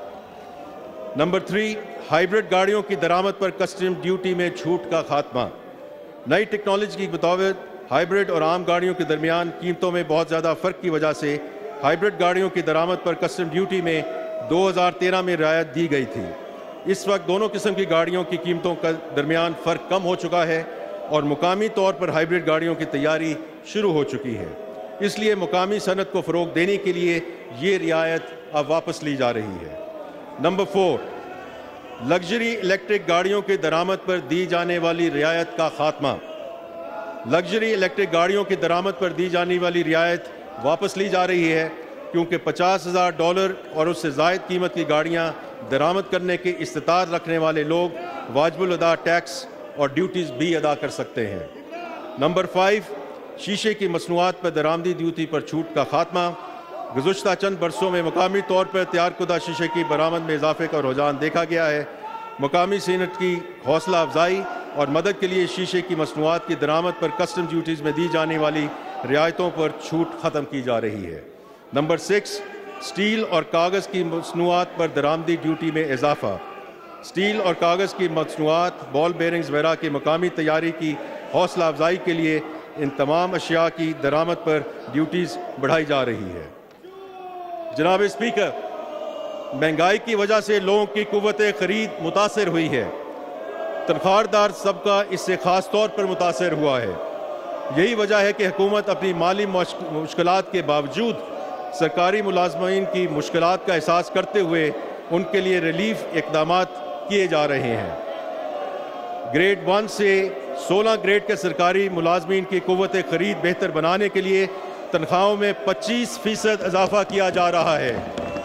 نمبر تھری، ہائیبرڈ گاڑیوں کی درآمد پر کسٹم ڈیوٹی میں چھوٹ کا خاتمہ۔ نئی ٹیکنالوجی کے مطابق ہائیبرڈ اور عام گاڑیوں کے درمیان قیمتوں میں بہت زیادہ فرق کی وجہ سے ہائیبرڈ گاڑیوں کی درآمد پر کسٹم ڈیوٹی میں دو ہزار تیرہ میں رعایت دی گئی تھی۔ اس وقت دونوں قسم کی گاڑیوں کی قیمتوں کا درمیان فرق کم ہو چکا ہے اور مقامی طور پر ہائیبرڈ گاڑیوں کی تیاری شروع ہو چکی ہے۔ اس لیے مقامی صنعت کو فروغ دینے کے لیے یہ رعایت اب واپس لی جا رہی ہے۔ نمبر فور، لگژری الیکٹرک گاڑیوں کی درآمد پر دی جانے والی رعایت کا خاتمہ۔ لگژری الیکٹرک گاڑیوں کی درآمد پر دی جانے والی رعایت واپس لی جا رہی ہے کیونکہ پچاس ہزار ڈالر اور اس سے زائد قیمت کی گاڑیاں درآمد کرنے کی استطاعت رکھنے والے لوگ واجب الادا ٹیکس اور ڈیوٹیز بھی ادا کر سکتے ہیں۔ نمبر فائیو، شیشے کی مصنوعات پر درآمدی ڈیوٹی پر چھوٹ کا خاتمہ۔ گزشتہ چند برسوں میں مقامی طور پر تیار کردہ شیشے کی برآمد میں اضافے کا رجحان دیکھا گیا ہے۔ مقامی صنعت کی حوصلہ افزائی اور مدد کے لیے شیشے کی مصنوعات کی درآمد پر کسٹم ڈیوٹیز میں دی جانے والی رعایتوں پر چھوٹ ختم کی جا رہی ہے۔ نمبر سکس، سٹیل اور کاغذ کی مصنوعات پر درآمدی ڈیوٹی میں اضافہ۔ سٹیل اور کاغذ کی مصنوعات، بال بیرنگز وغیرہ کی مقامی تیاری کی حوصلہ افزائی کے لیے ان تمام اشیاء کی درآمد پر ڈیوٹیز بڑھائی جا رہی ہے۔ جناب اسپیکر، مہنگائی کی وجہ سے لوگوں کی قوت خرید متاثر ہوئی ہے۔ تنخواہ دار طبقہ اس سے خاص طور پر متاثر ہوا ہے۔ یہی وجہ ہے کہ حکومت اپنی مالی مشکلات کے باوجود سرکاری ملازمین کی مشکلات کا احساس کرتے ہوئے ان کے لیے ریلیف اقدامات کیے جا رہے ہیں۔ گریڈ ون سے سولہ گریڈ کے سرکاری ملازمین کی قوت خرید بہتر بنانے کے لیے تنخواہوں میں پچیس فیصد اضافہ کیا جا رہا ہے۔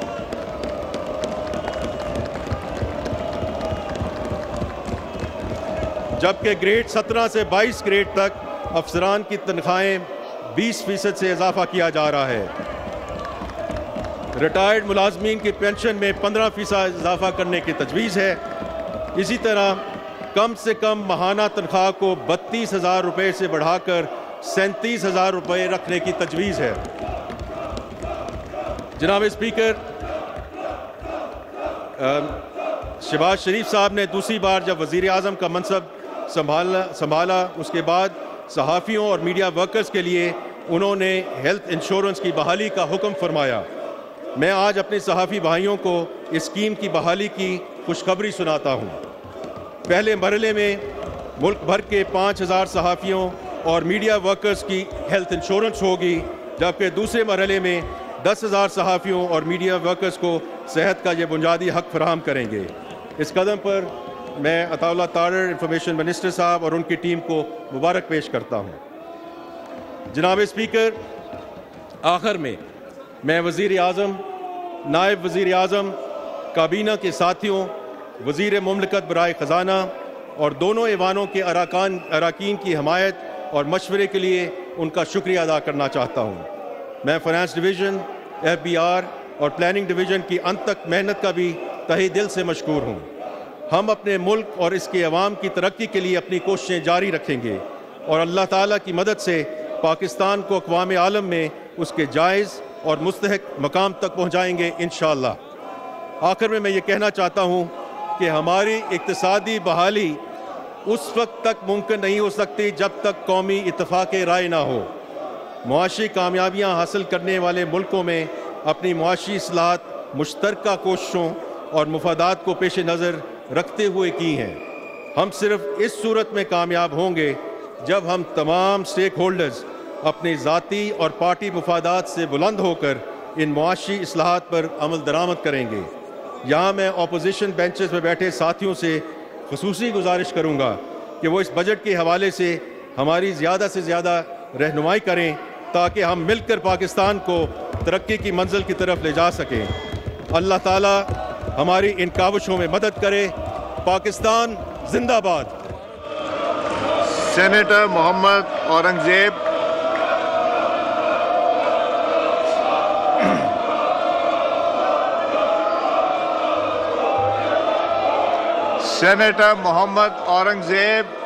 جبکہ گریڈ سترہ سے بائیس گریڈ تک افسران کی تنخواہیں بیس فیصد سے اضافہ کیا جا رہا ہے۔ ریٹائرڈ ملازمین کی پینشن میں پندرہ فیصد اضافہ کرنے کی تجویز ہے۔ اسی طرح کم سے کم ماہانہ تنخواہ کو بتیس ہزار روپے سے بڑھا کر سینتیس ہزار روپے رکھنے کی تجویز ہے۔ جناب اسپیکر، شہباز شریف صاحب نے دوسری بار جب وزیر اعظم کا منصب سنبھالا سنبھالا اس کے بعد صحافیوں اور میڈیا ورکرز کے لیے انہوں نے ہیلتھ انشورنس کی بحالی کا حکم فرمایا۔ میں آج اپنے صحافی بھائیوں کو اس اسکیم کی بحالی کی خوشخبری سناتا ہوں۔ پہلے مرحلے میں ملک بھر کے پانچ ہزار صحافیوں اور میڈیا ورکرز کی ہیلتھ انشورنس ہوگی، جبکہ دوسرے مرحلے میں دس ہزار صحافیوں اور میڈیا ورکرز کو صحت کا یہ بنیادی حق فراہم کریں گے۔ اس قدم پر میں عطا اللہ تارڑ انفارمیشن منسٹر صاحب اور ان کی ٹیم کو مبارک پیش کرتا ہوں۔ جناب اسپیکر، آخر میں میں وزیر اعظم، نائب وزیر اعظم، کابینہ کے ساتھیوں، وزیر مملکت برائے خزانہ اور دونوں ایوانوں کے اراکان اراکین کی حمایت اور مشورے کے لیے ان کا شکریہ ادا کرنا چاہتا ہوں۔ میں finance division, F B R اور پلاننگ ڈویژن کی انت تک محنت کا بھی تہہ دل سے مشکور ہوں۔ ہم اپنے ملک اور اس کے عوام کی ترقی کے لیے اپنی کوششیں جاری رکھیں گے اور اللہ تعالیٰ کی مدد سے پاکستان کو اقوام عالم میں اس کے جائز اور مستحق مقام تک پہنچائیں گے انشاءاللہ۔ آخر میں میں یہ کہنا چاہتا ہوں کہ ہماری اقتصادی بحالی اس وقت تک ممکن نہیں ہو سکتی جب تک قومی اتفاق رائے نہ ہو۔ معاشی کامیابیاں حاصل کرنے والے ملکوں میں اپنی معاشی اصلاحات مشترکہ کوششوں اور مفادات کو پیش نظر رکھتے ہوئے کی ہیں۔ ہم صرف اس صورت میں کامیاب ہوں گے جب ہم تمام سٹیک ہولڈرز اپنے ذاتی اور پارٹی مفادات سے بلند ہو کر ان معاشی اصلاحات پر عمل درآمد کریں گے۔ یہاں میں اپوزیشن بینچز میں بیٹھے ساتھیوں سے خصوصی گزارش کروں گا کہ وہ اس بجٹ کے حوالے سے ہماری زیادہ سے زیادہ رہنمائی کریں تاکہ ہم مل کر پاکستان کو ترقی کی منزل کی طرف لے جا سکیں۔ اللہ تعالیٰ ہماری ان کاوشوں میں مدد کرے۔ پاکستان زندہ باد۔ سینیٹر محمد اورنگزیب۔ سینیٹر محمد اورنگزیب